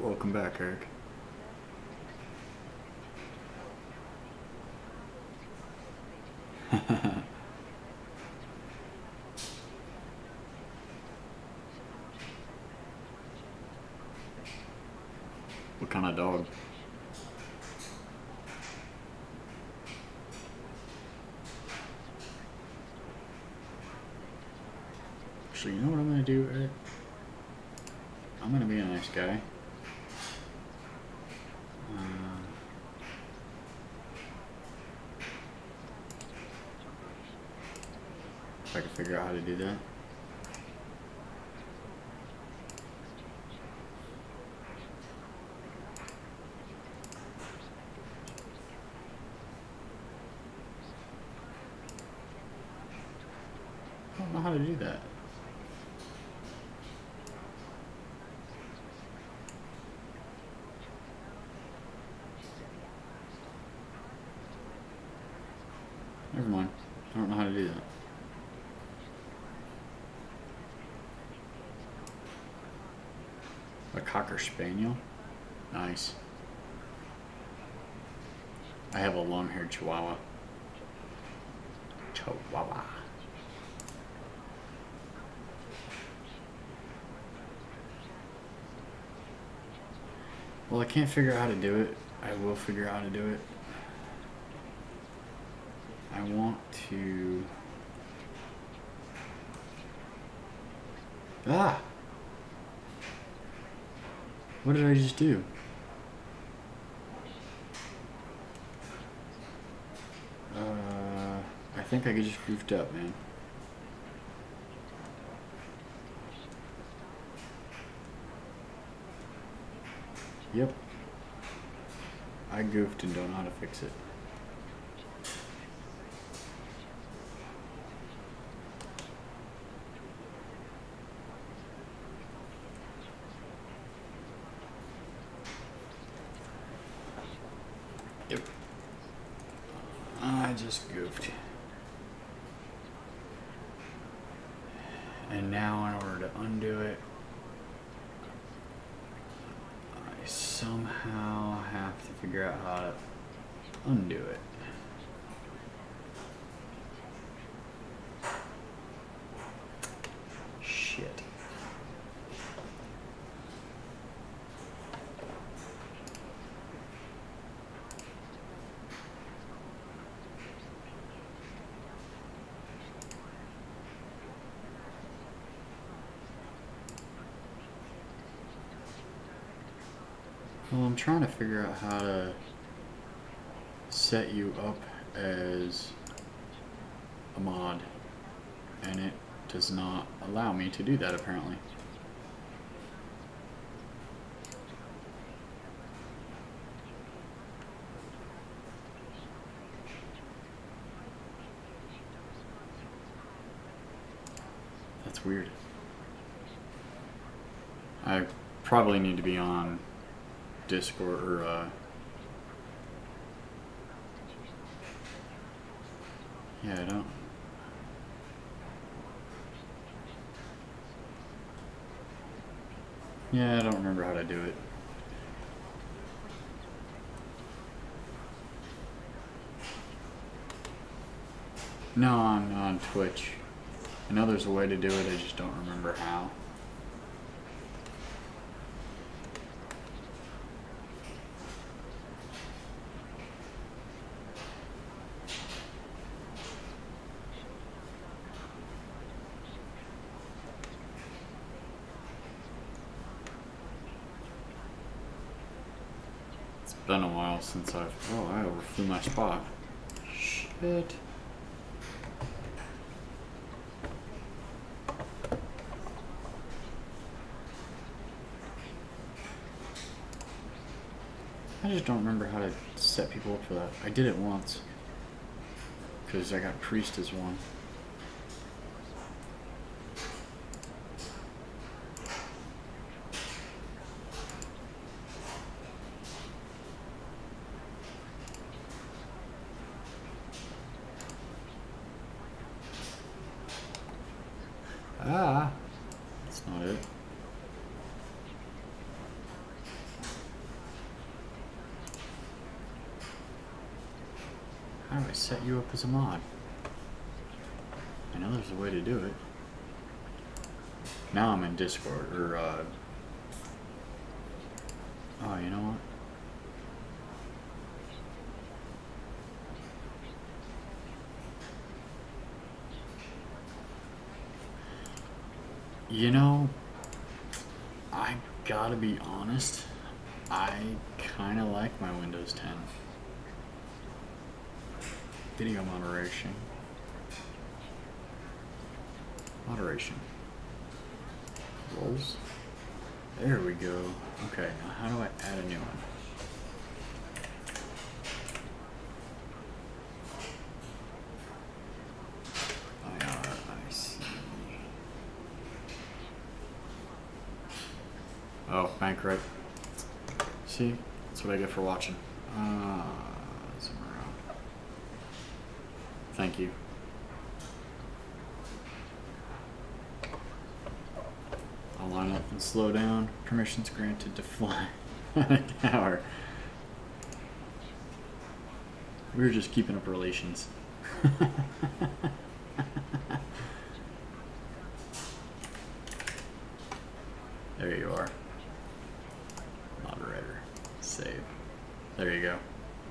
welcome back, Eric. What kind of dog? Actually, you know what I'm gonna do, Eric? I'm gonna be a nice guy. Uh, if I can figure out how to do that. I don't know how to do that. Never mind. I don't know how to do that. A Cocker Spaniel? Nice. I have a long-haired Chihuahua. Chihuahua. Well, I can't figure out how to do it. I will figure out how to do it. I want to... Ah! What did I just do? Uh, I think I just goofed up, man. Yep. I goofed and don't know how to fix it. Yep. I just goofed. And now in order to undo it, I somehow have to figure out how to undo it. Shit. Well, I'm trying to figure out how to set you up as a mod, and it does not allow me to do that apparently. That's weird. I probably need to be on Discord or uh yeah, I don't yeah, I don't remember how to do it. No, I'm on Twitch. I know there's a way to do it, I just don't remember how. It's been a while since I've... Oh, I overflew my spot. Shit. I just don't remember how to set people up for that. I did it once. Because I got Priest as one. Ah, that's not it. How do I set you up as a mod? I know there's a way to do it. Now I'm in Discord, or, uh... oh, you know what? You know, I gotta be honest, I kinda like my Windows ten. Video moderation. Moderation. Roles. There we go. Okay, now how do I add a new one? I R I C. Oh, Bankrate. See? That's what I get for watching. Uh, somewhere around. Thank you. I'll line up and slow down. Permissions granted to fly a tower. We were just keeping up relations. There you are. Moderator. Save. There you go.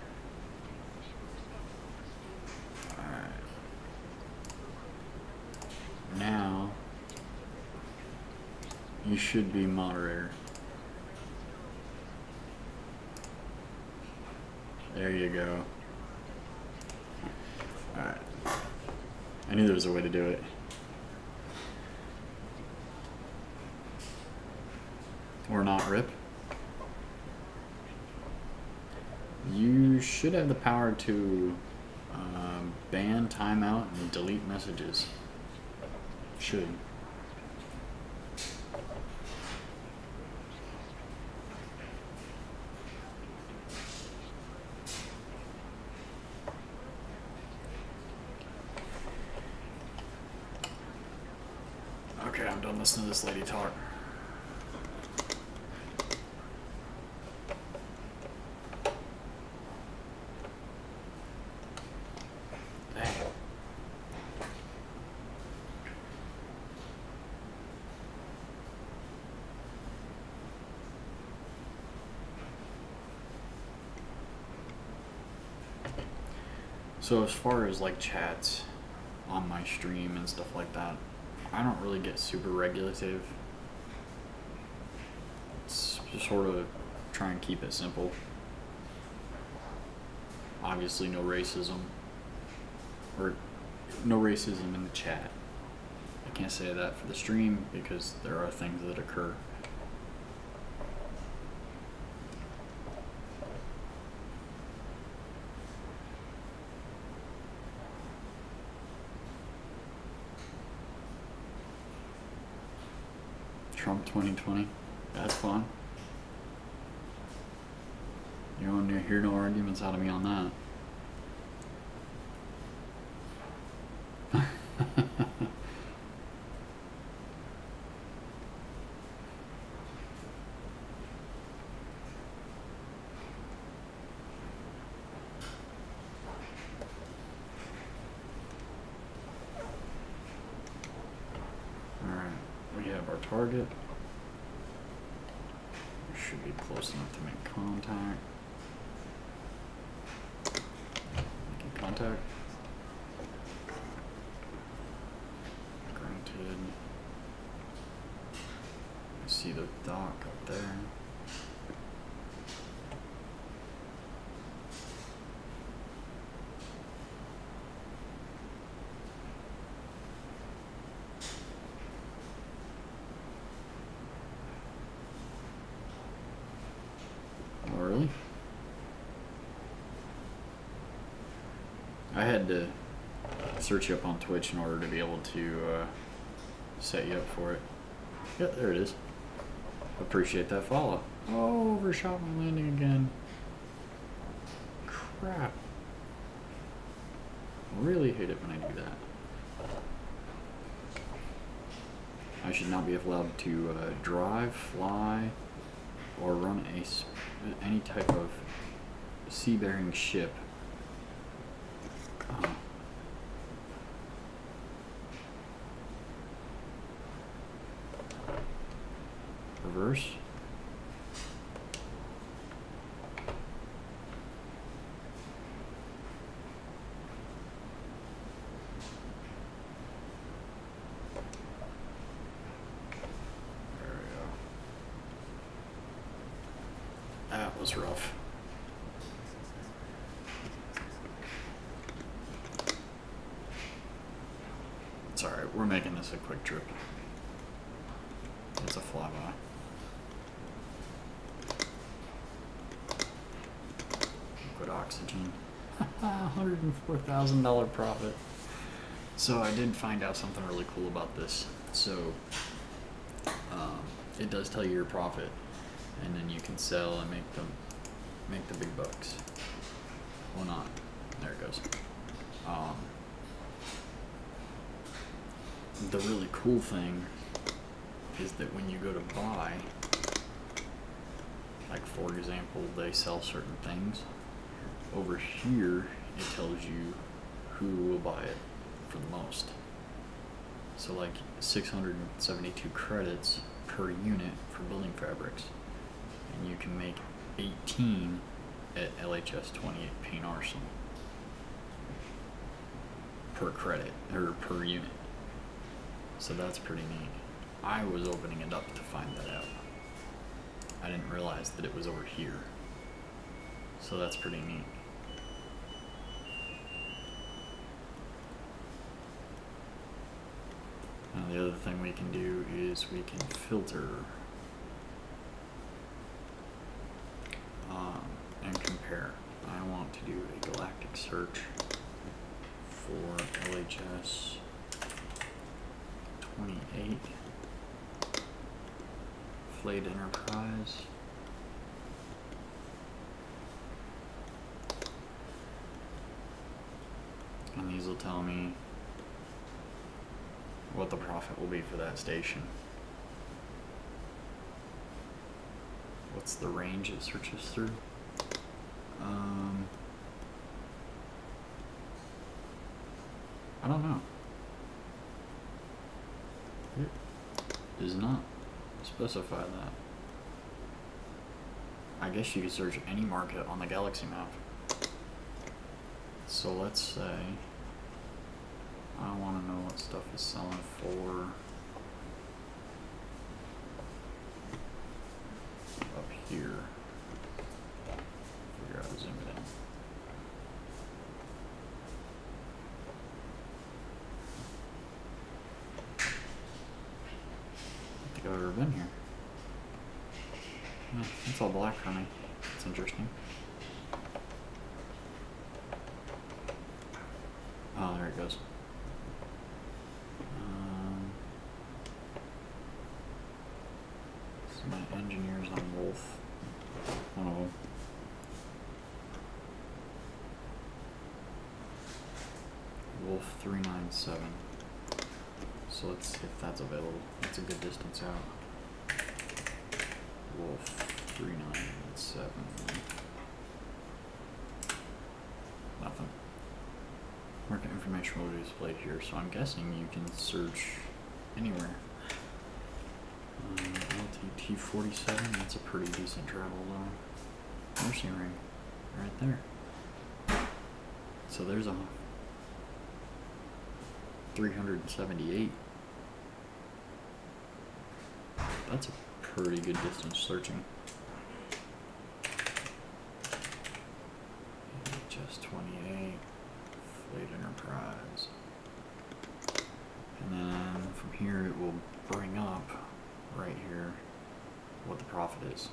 Alright. Now you should be moderator. There you go. Alright. I knew there was a way to do it. Or not, rip. You should have the power to um, ban, timeout, and delete messages. Should. Okay, I'm done listening to this lady talk. So as far as like chats on my stream and stuff like that, I don't really get super regulative. It's just sort of try and keep it simple. Obviously no racism, or no racism in the chat. I can't say that for the stream because there are things that occur. Trump twenty twenty. That's fun. You don't hear no arguments out of me on that. Target. We should be close enough to make contact. Making contact. Granted. I see the dock up there. I had to search you up on Twitch in order to be able to uh, set you up for it. Yeah, there it is. Appreciate that follow. Oh, overshot my landing again. Crap. Really hate it when I do that. I should not be allowed to uh, drive, fly, or run a any type of sea-bearing ship reverse. There we go. That was rough. It's alright, we're making this a quick trip. It's a flyby. Liquid oxygen. one hundred four thousand dollar profit. So I did find out something really cool about this. So um, it does tell you your profit, and then you can sell and make them make the big bucks. Well, not. There it goes. Um, the really cool thing is that when you go to buy, like for example, they sell certain things. Over here, it tells you who will buy it for the most. So like six hundred seventy-two credits per unit for building fabrics, and you can make eighteen at L H S twenty-eight Paint Arsenal per credit, or per unit. So that's pretty neat. I was opening it up to find that out. I didn't realize that it was over here. So that's pretty neat. Now the other thing we can do is we can filter um, and compare. I want to do a galactic search for L H S twenty-eight. Flayed Enterprise. And these will tell me what the profit will be for that station. What's the range it searches through? Um, I don't know. It does not specify that. I guess you could search any market on the galaxy map. So let's say I want to know what stuff is selling for up here. Figure out how to zoom it in. I don't think I've ever been here. Yeah, it's all black honey. That's interesting. Oh, there it goes. Um, so my engineer's on Wolf. One of them. Wolf three nine seven. So let's see if that's available. That's a good distance out. Wolf three nine seven. Nothing. Market information will be displayed here, so I'm guessing you can search anywhere. Um, L T T forty-seven, that's a pretty decent travel zone. Nursing ring, right there. So there's a three hundred seventy-eight. That's a pretty good distance searching. Just twenty-eight. Flayed Enterprise. And then from here it will bring up right here what the profit is.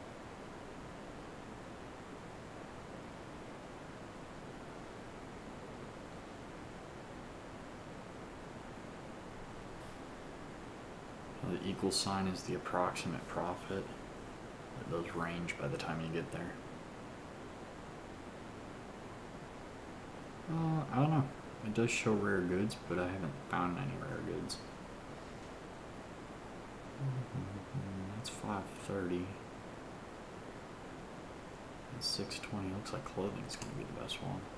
The equal sign is the approximate profit. Those range by the time you get there. Uh, I don't know. It does show rare goods, but I haven't found any rare goods. Mm-hmm. That's five thirty. That's six twenty. Looks like clothing's going to be the best one.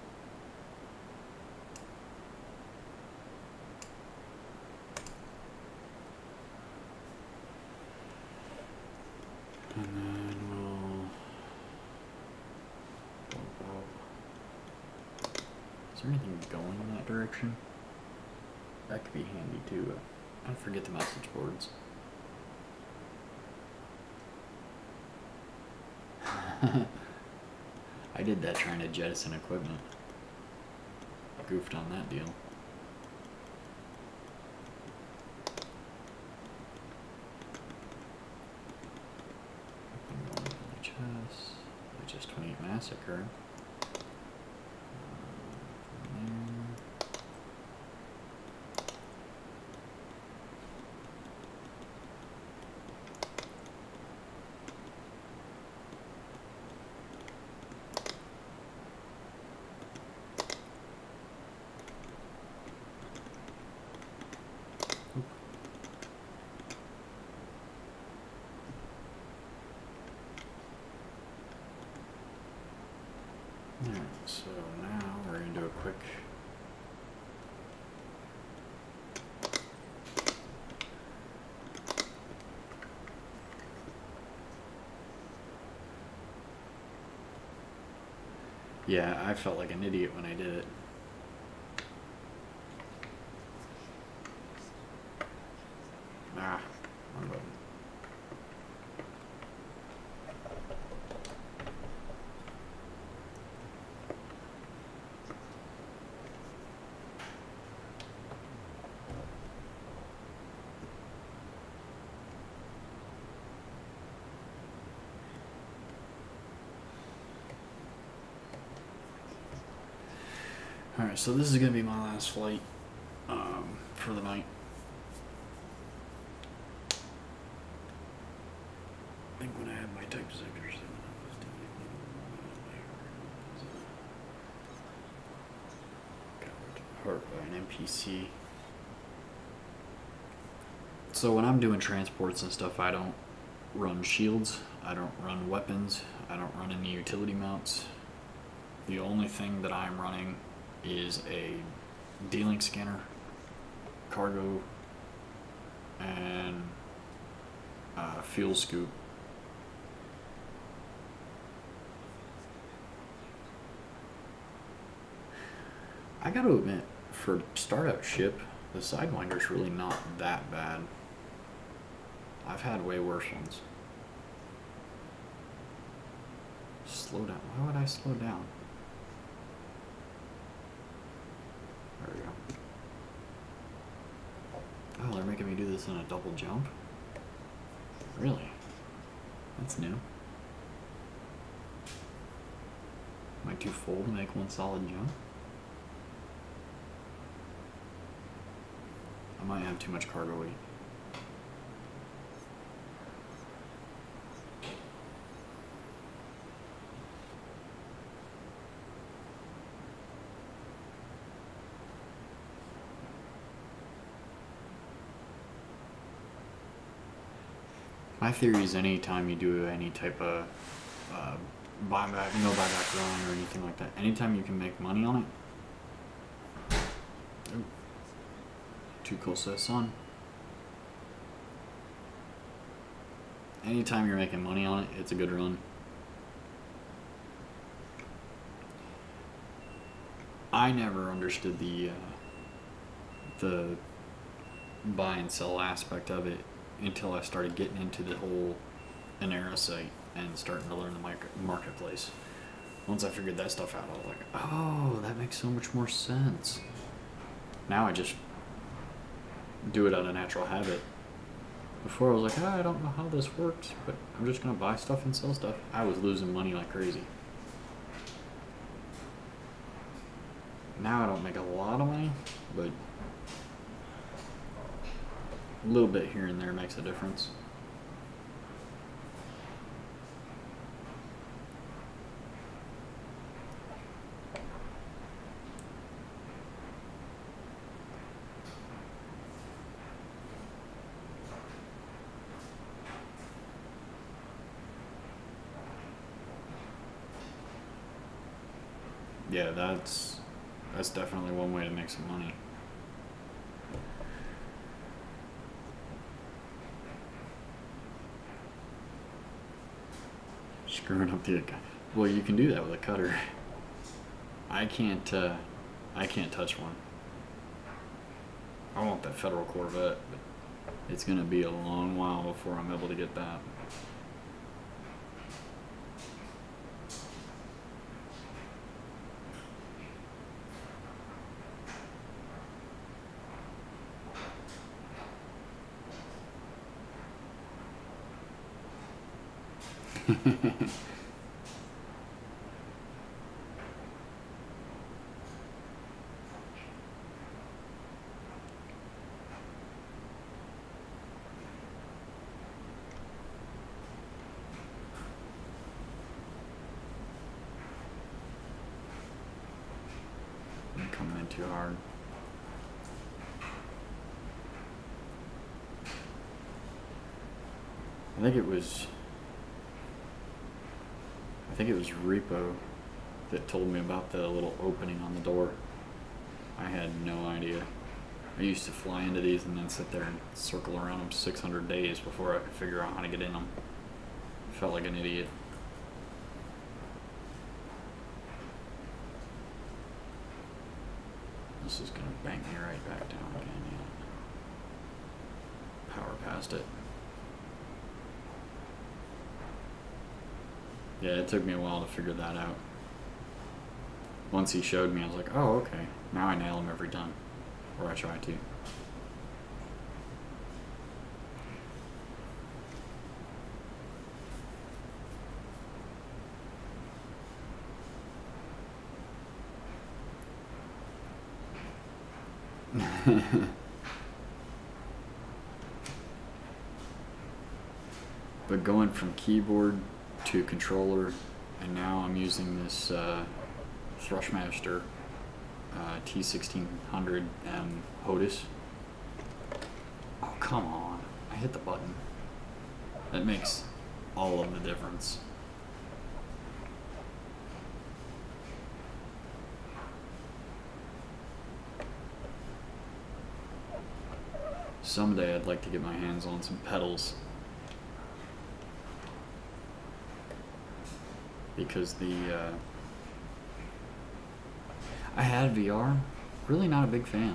Is there anything going in that direction? That could be handy too. I forget the message boards. I did that trying to jettison equipment. Goofed on that deal. Chess. Just twenty-eight massacre. Alright, so now we're going to do a quick yeah, I felt like an idiot when I did it. Ah, wrong button. Alright, so this is going to be my last flight um, for the night. I think when I had my type sectors, hurt by an N P C. So when I'm doing transports and stuff, I don't run shields, I don't run weapons, I don't run any utility mounts. The only thing that I'm running is a D-Link scanner, cargo, and uh, fuel scoop. I gotta admit, for startup ship, the Sidewinder's really not that bad. I've had way worse ones. Slow down. Why would I slow down? There we go. Oh, they're making me do this in a double jump? Really? That's new. Am I too full to make one solid jump? I might have too much cargo weight. My theory is anytime you do any type of uh, buyback, no buyback run or anything like that, anytime you can make money on it. Ooh. Too close to the sun. Anytime you're making money on it, it's a good run. I never understood the uh, the buy and sell aspect of it until I started getting into the whole Inera site and starting to learn the market marketplace. Once I figured that stuff out, I was like, oh, that makes so much more sense. Now I just do it out of natural habit. Before I was like, oh, I don't know how this works, but I'm just gonna buy stuff and sell stuff. I was losing money like crazy. Now I don't make a lot of money, but a little bit here and there makes a difference. Yeah, that's that's definitely one way to make some money. Screwing up the... Well, you can do that with a cutter. I can't, uh... I can't touch one. I want that Federal Corvette, but it's gonna be a long while before I'm able to get that. I'm coming in too hard. I think it was I think it was Repo that told me about the little opening on the door. I had no idea. I used to fly into these and then sit there and circle around them six hundred days before I could figure out how to get in them. Felt like an idiot. This is gonna bang me right back down again, yeah. Power past it. Yeah, it took me a while to figure that out. Once he showed me, I was like, oh, okay. Now I nail him every time. Or I try to. But going from keyboard to controller, and now I'm using this uh, Thrustmaster uh, T sixteen hundred M HOTAS. Oh, come on. I hit the button. That makes all of the difference. Someday I'd like to get my hands on some pedals. Because the, uh, I had V R, really not a big fan.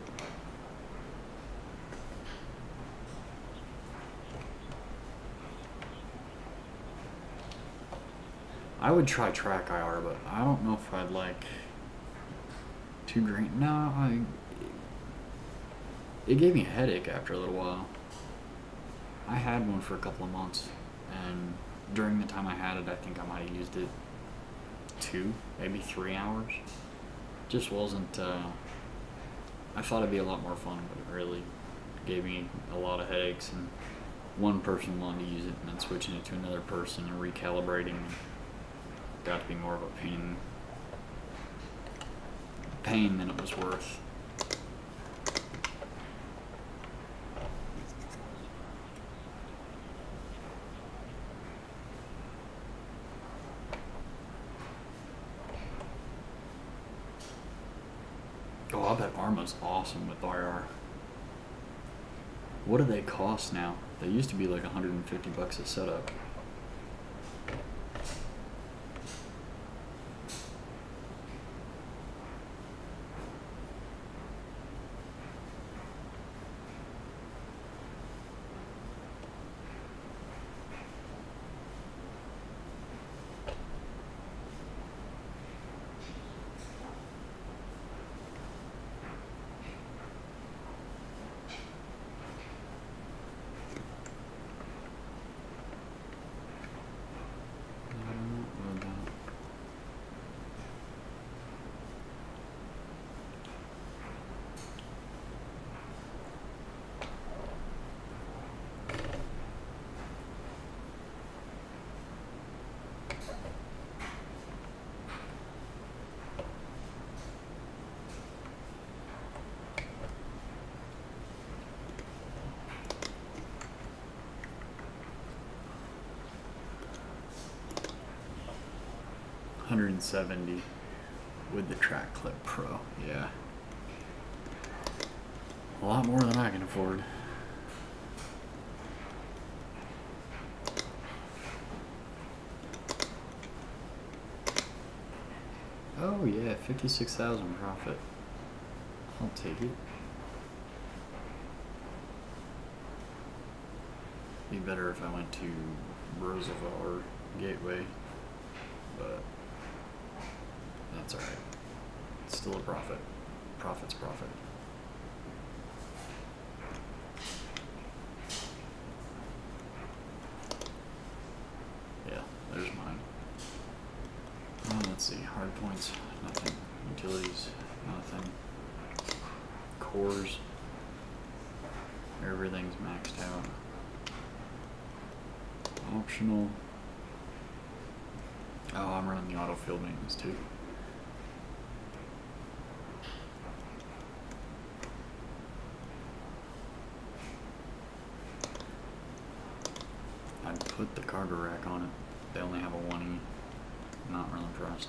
I would try Track I R, but I don't know if I'd like too green. No, I, it gave me a headache after a little while. I had one for a couple of months, and during the time I had it, I think I might have used it two, maybe three hours. Just wasn't, uh, I thought it'd be a lot more fun, but it really gave me a lot of headaches, and one person wanted to use it, and then switching it to another person and recalibrating got to be more of a pain, pain than it was worth. Oh, I bet Arma's awesome with I R. What do they cost now? They used to be like a hundred fifty bucks a setup. one hundred seventy with the Track Clip Pro, yeah. A lot more than I can afford. Oh yeah, fifty-six thousand profit. I'll take it. Be better if I went to Roosevelt or Gateway, but that's alright. It's still a profit. Profit's profit. Yeah, there's mine. Oh, let's see. Hard points, nothing. Utilities, nothing. Cores, everything's maxed out. Optional. Oh, I'm running the auto field maintenance too. I'd put the cargo rack on it. They only have a one E. Not really impressed.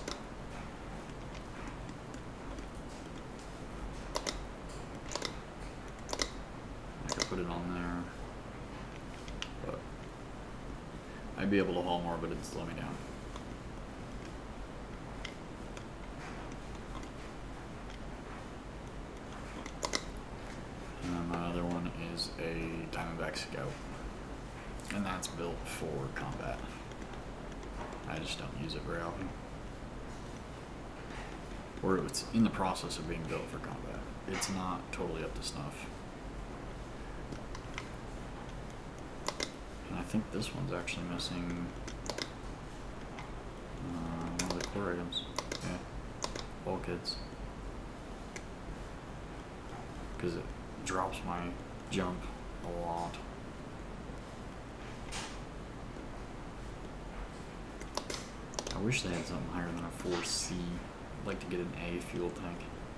I could put it on there. But I'd be able to haul more, but it'd slow me down. And then my other one is a Diamondback Scout. And that's built for combat. I just don't use it very often. Or it's in the process of being built for combat. It's not totally up to snuff. And I think this one's actually missing uh, one of the core items. Yeah, bulkheads. Because it drops my jump a lot. I wish they had something higher than a four C. I'd like to get an A fuel tank.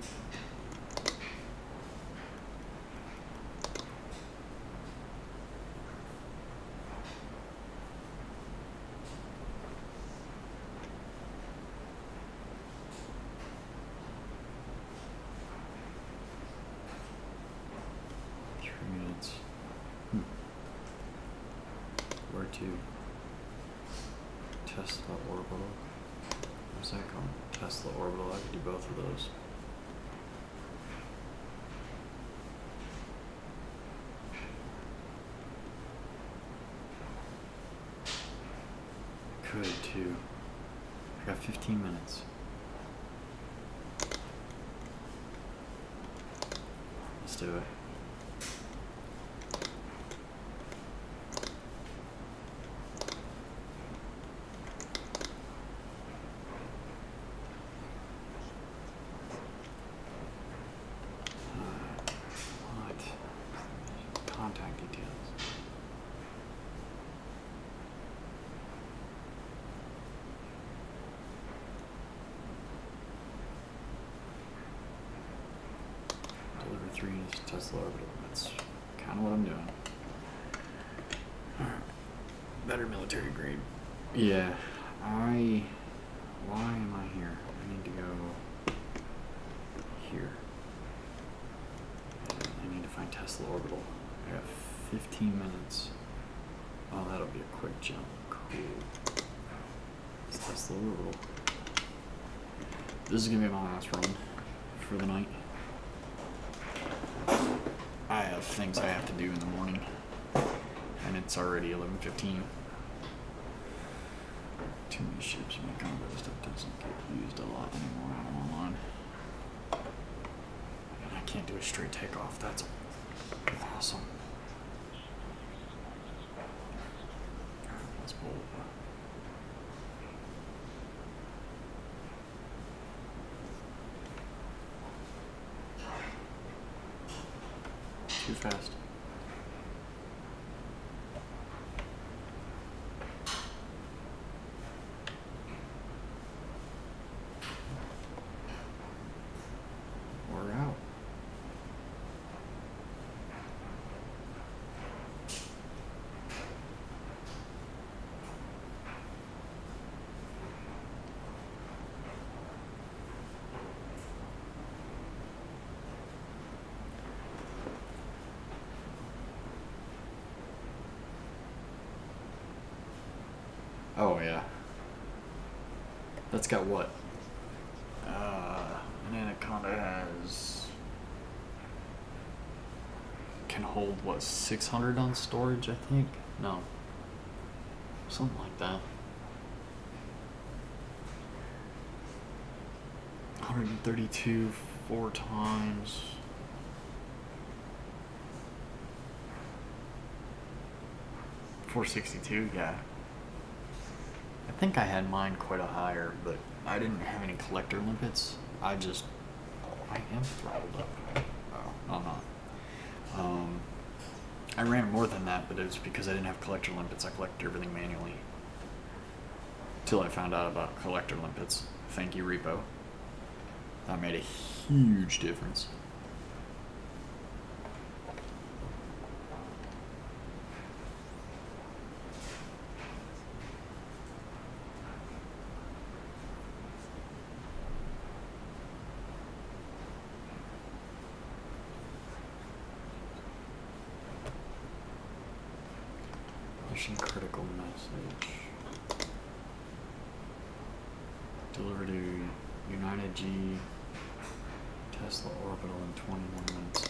Three minutes. Hmm. Where to? Tesla Orbital. What's that called? Tesla Orbital. I could do both of those. Could too. I got fifteen minutes. Let's do it. Contact details. Deliver three to Tesla Orbital. That's kind of what I'm doing. Alright. Better military grade. Yeah. I. Why am I here? I need to go here. I need to find Tesla Orbital. I got fifteen minutes. Oh, that'll be a quick jump. Cool. It's Tesla Orbital. This is gonna be my last run for the night. I have things I have to do in the morning, and it's already eleven fifteen. Too many ships. My combat stuff doesn't get used a lot anymore when I'm online. And I can't do a straight takeoff. That's awesome. Alright, let's pull. Too fast. We're out. Oh yeah. That's got what? Uh, can hold, what, six hundred on storage, I think? No. Something like that. one hundred thirty-two, four times. four sixty-two, yeah. I think I had mine quite a higher, but I didn't have any collector limpets. I just, I am throttled up. Oh, no, I'm not. Um, I ran more than that, but it was because I didn't have collector limpets. I collected everything manually. Till I found out about collector limpets. Thank you, Repo. That made a huge difference. Mission critical message. Deliver to United G Tesla orbital in twenty-one minutes.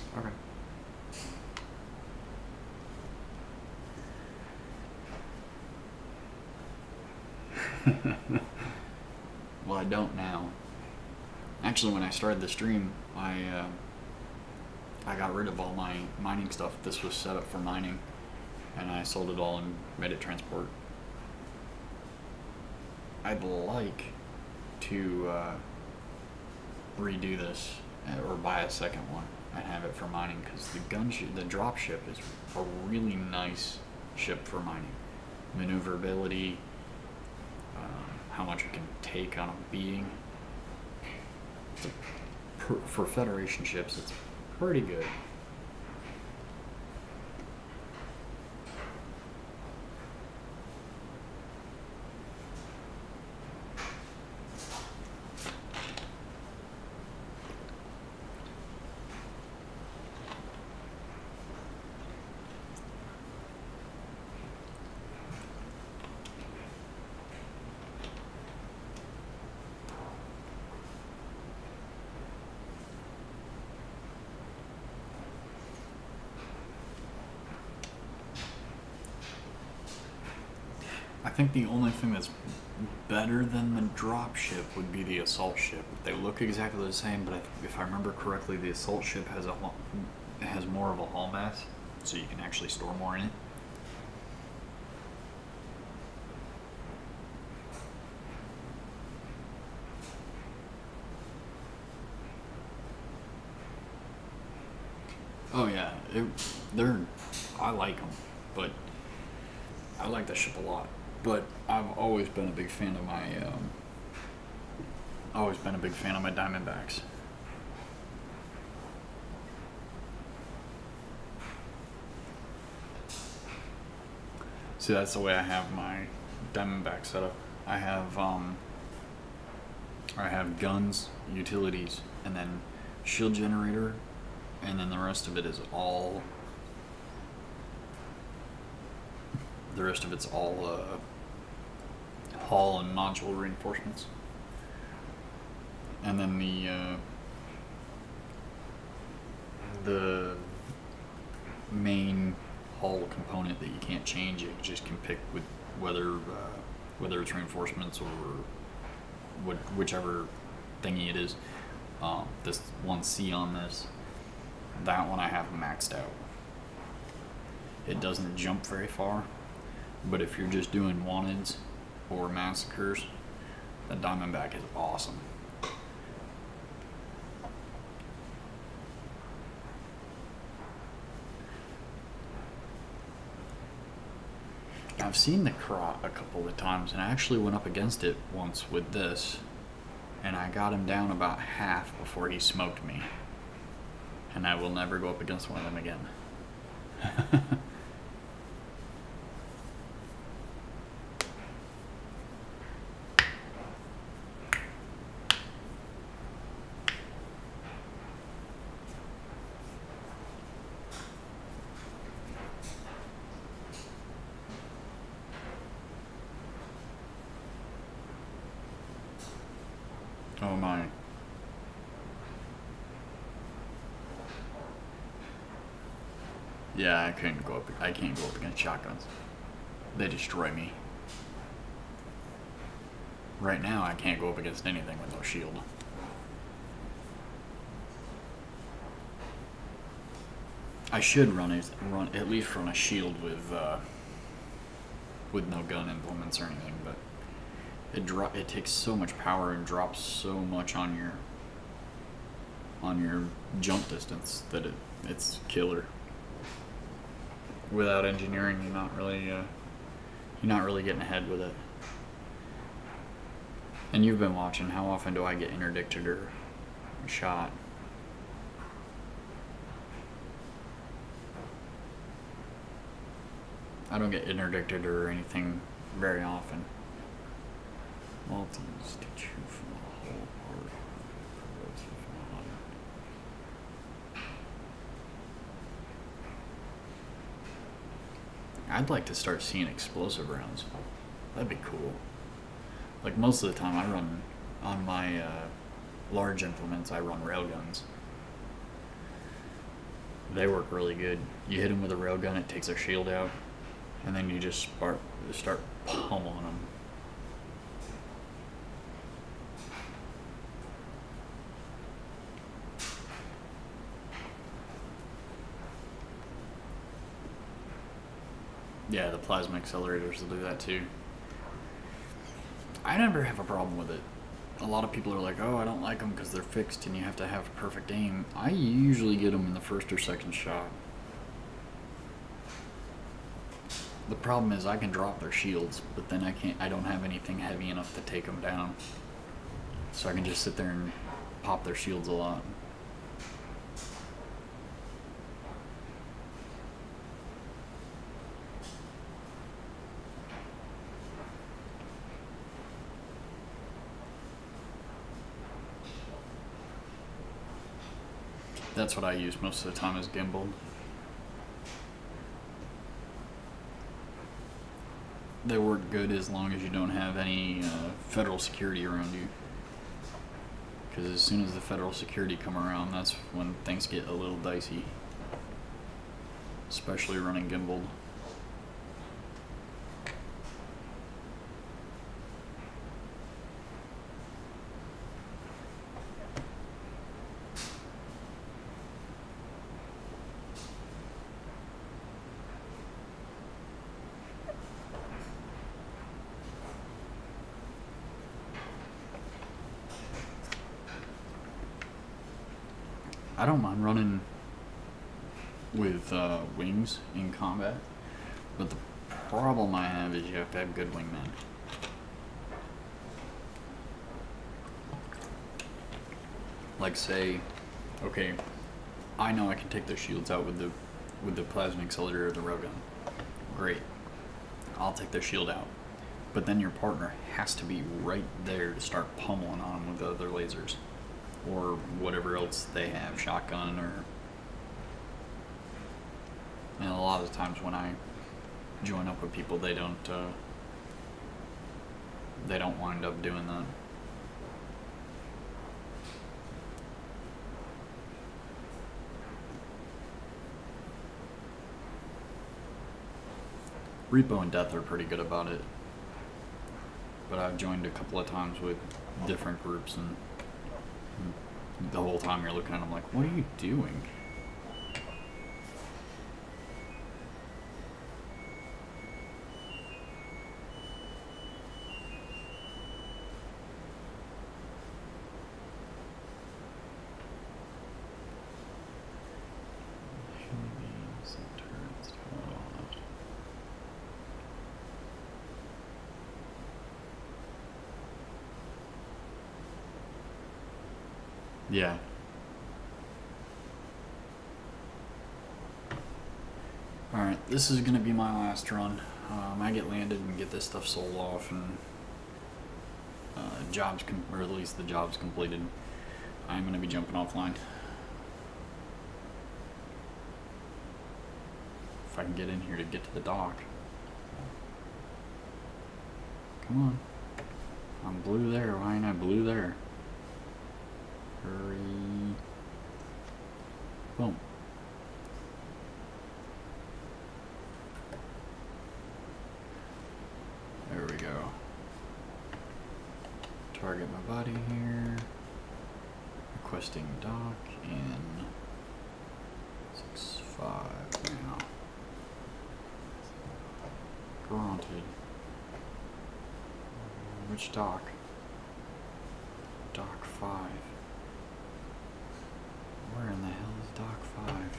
Okay. Well, I don't now. Actually, when I started the stream, I uh, I got rid of all my mining stuff. This was set up for mining, and I sold it all and made it transport. I'd like to uh, redo this or buy a second one and have it for mining, because the gun ship, the drop ship is a really nice ship for mining. Maneuverability, um, how much it can take on a beating. It's a, per, for Federation ships, it's pretty good. I think the only thing that's better than the drop ship would be the assault ship. They look exactly the same, but if I remember correctly, the assault ship has a it has more of a hull mass, so you can actually store more in it. Oh yeah, it, they're I like them, but I like that ship a lot. But I've always been a big fan of my, um, always been a big fan of my Diamondbacks. See, that's the way I have my Diamondback set up. I have, um, I have guns, utilities, and then shield generator, and then the rest of it is all, the rest of it's all, uh, hull and module reinforcements. And then the uh, the main hull component that you can't change, you just can pick with whether uh, whether it's reinforcements or what, whichever thingy it is. Um, this one C on this, that one I have maxed out. It doesn't jump very far, but if you're just doing wanteds or massacres, the Diamondback is awesome. I've seen the Karat a couple of times, and I actually went up against it once with this, and I got him down about half before he smoked me. And I will never go up against one of them again. Oh my. I Yeah, I couldn't go up. I can't go up against shotguns. They destroy me. Right now, I can't go up against anything with no shield. I should run it, run at least run a shield with uh, with no gun implements or anything, but it dro it takes so much power and drops so much on your on your jump distance that it it's killer. Without engineering, you're not really uh, you're not really getting ahead with it. And you've been watching. How often do I get interdicted or shot? I don't get interdicted or anything very often. Multis to chew from the whole part. I'd like to start seeing explosive rounds. That'd be cool. Like most of the time I run on my uh, large implements, I run railguns. They work really good. You hit them with a railgun, it takes their shield out, and then you just start, start pummeling them. Yeah, the plasma accelerators will do that too. I never have a problem with it. A lot of people are like, oh, I don't like them because they're fixed and you have to have perfect aim. I usually get them in the first or second shot. The problem is I can drop their shields, but then I can't. I don't have anything heavy enough to take them down. So I can just sit there and pop their shields a lot. That's what I use most of the time, is gimbal. They work good as long as you don't have any uh, federal security around you. Because as soon as the federal security come around, that's when things get a little dicey. Especially running gimbal. I don't mind running with uh, wings in combat, but the problem I have is you have to have good wingmen. Like say, okay, I know I can take their shields out with the with the plasma accelerator or the railgun. Great, I'll take their shield out. But then your partner has to be right there to start pummeling on them with the other lasers. Or whatever else they have, shotgun or... And a lot of the times when I join up with people, they don't, uh, they don't wind up doing that. Repo and Death are pretty good about it. But I've joined a couple of times with different groups, and the whole time you're looking at them like, what are you doing? Yeah. Alright, this is going to be my last run. Um, I get landed and get this stuff sold off, and uh, jobs, com or at least the job's completed. I'm going to be jumping offline. If I can get in here to get to the dock. Come on. I'm blue there. Why ain't I blue there? Hurry. Boom. target my body here. Requesting dock in six five now. Granted. Which dock? Dock five. Where in the hell is dock five?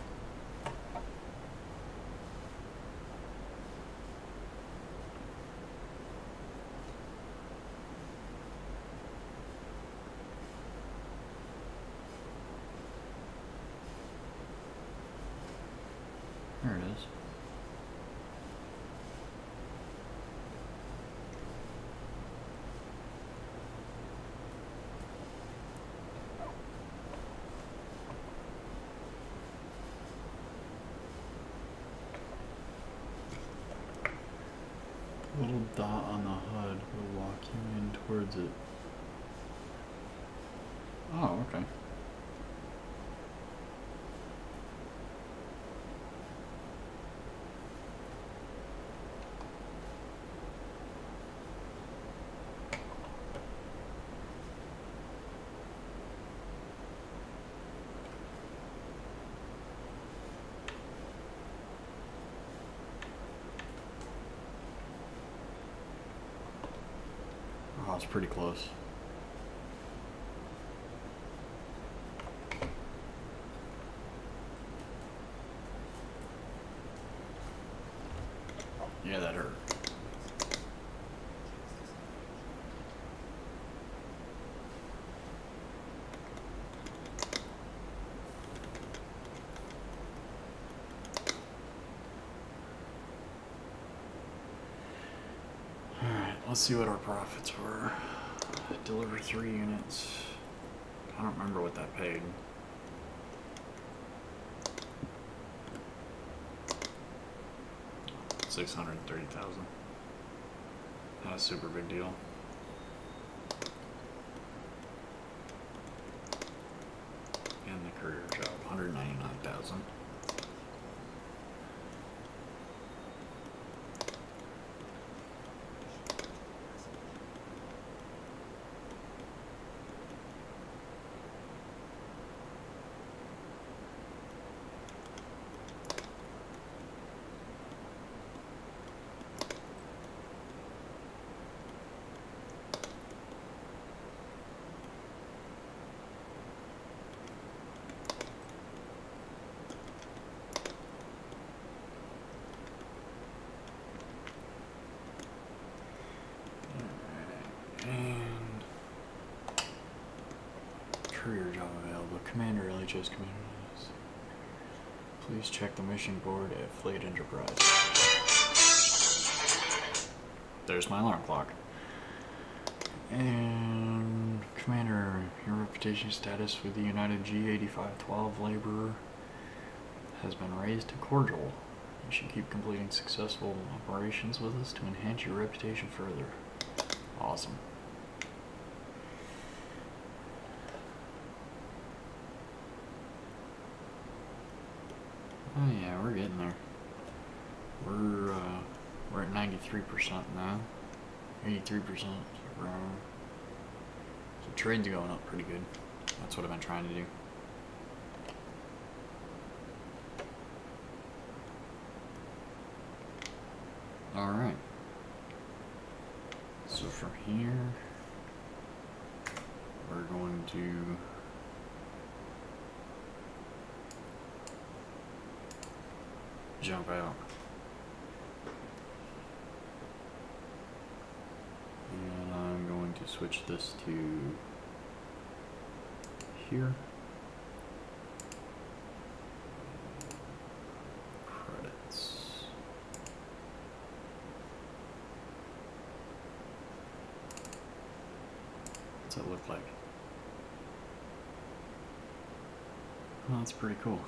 There it is. Little dot on the H U D will walk you in towards it. Oh, okay. Oh, it's pretty close. Yeah, that hurt. Let's see what our profits were. Deliver three units. I don't remember what that paid. Six hundred thirty thousand. Not a super big deal. And the courier job, one hundred ninety-nine thousand. And courier job available. Commander, L H S Commander. Please check the mission board at Fleet Enterprise. There's my alarm clock. And Commander, your reputation status with the United G eighty-five twelve laborer has been raised to cordial. You should keep completing successful operations with us to enhance your reputation further. Awesome. Oh yeah, we're getting there. We're uh, we're at ninety-three percent now. eighty-three percent. So trade's going up pretty good. That's what I've been trying to do. All right. So from here, we're going to jump out. And I'm going to switch this to here. Credits. What's that look like? Oh, that's pretty cool.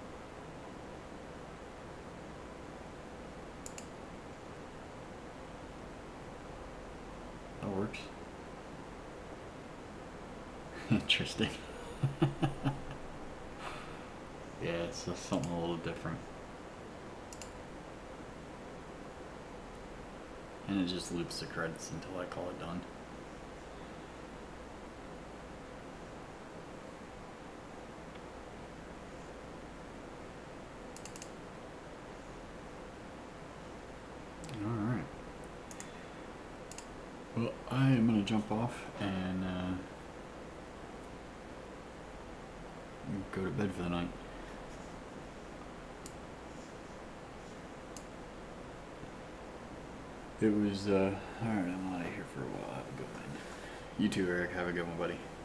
That works. Interesting. Yeah, it's just something a little different. And it just loops the credits until I call it done. gonna jump off and uh, go to bed for the night. It was, uh, alright, I'm out of here for a while. Have a good one. You too, Eric. Have a good one, buddy.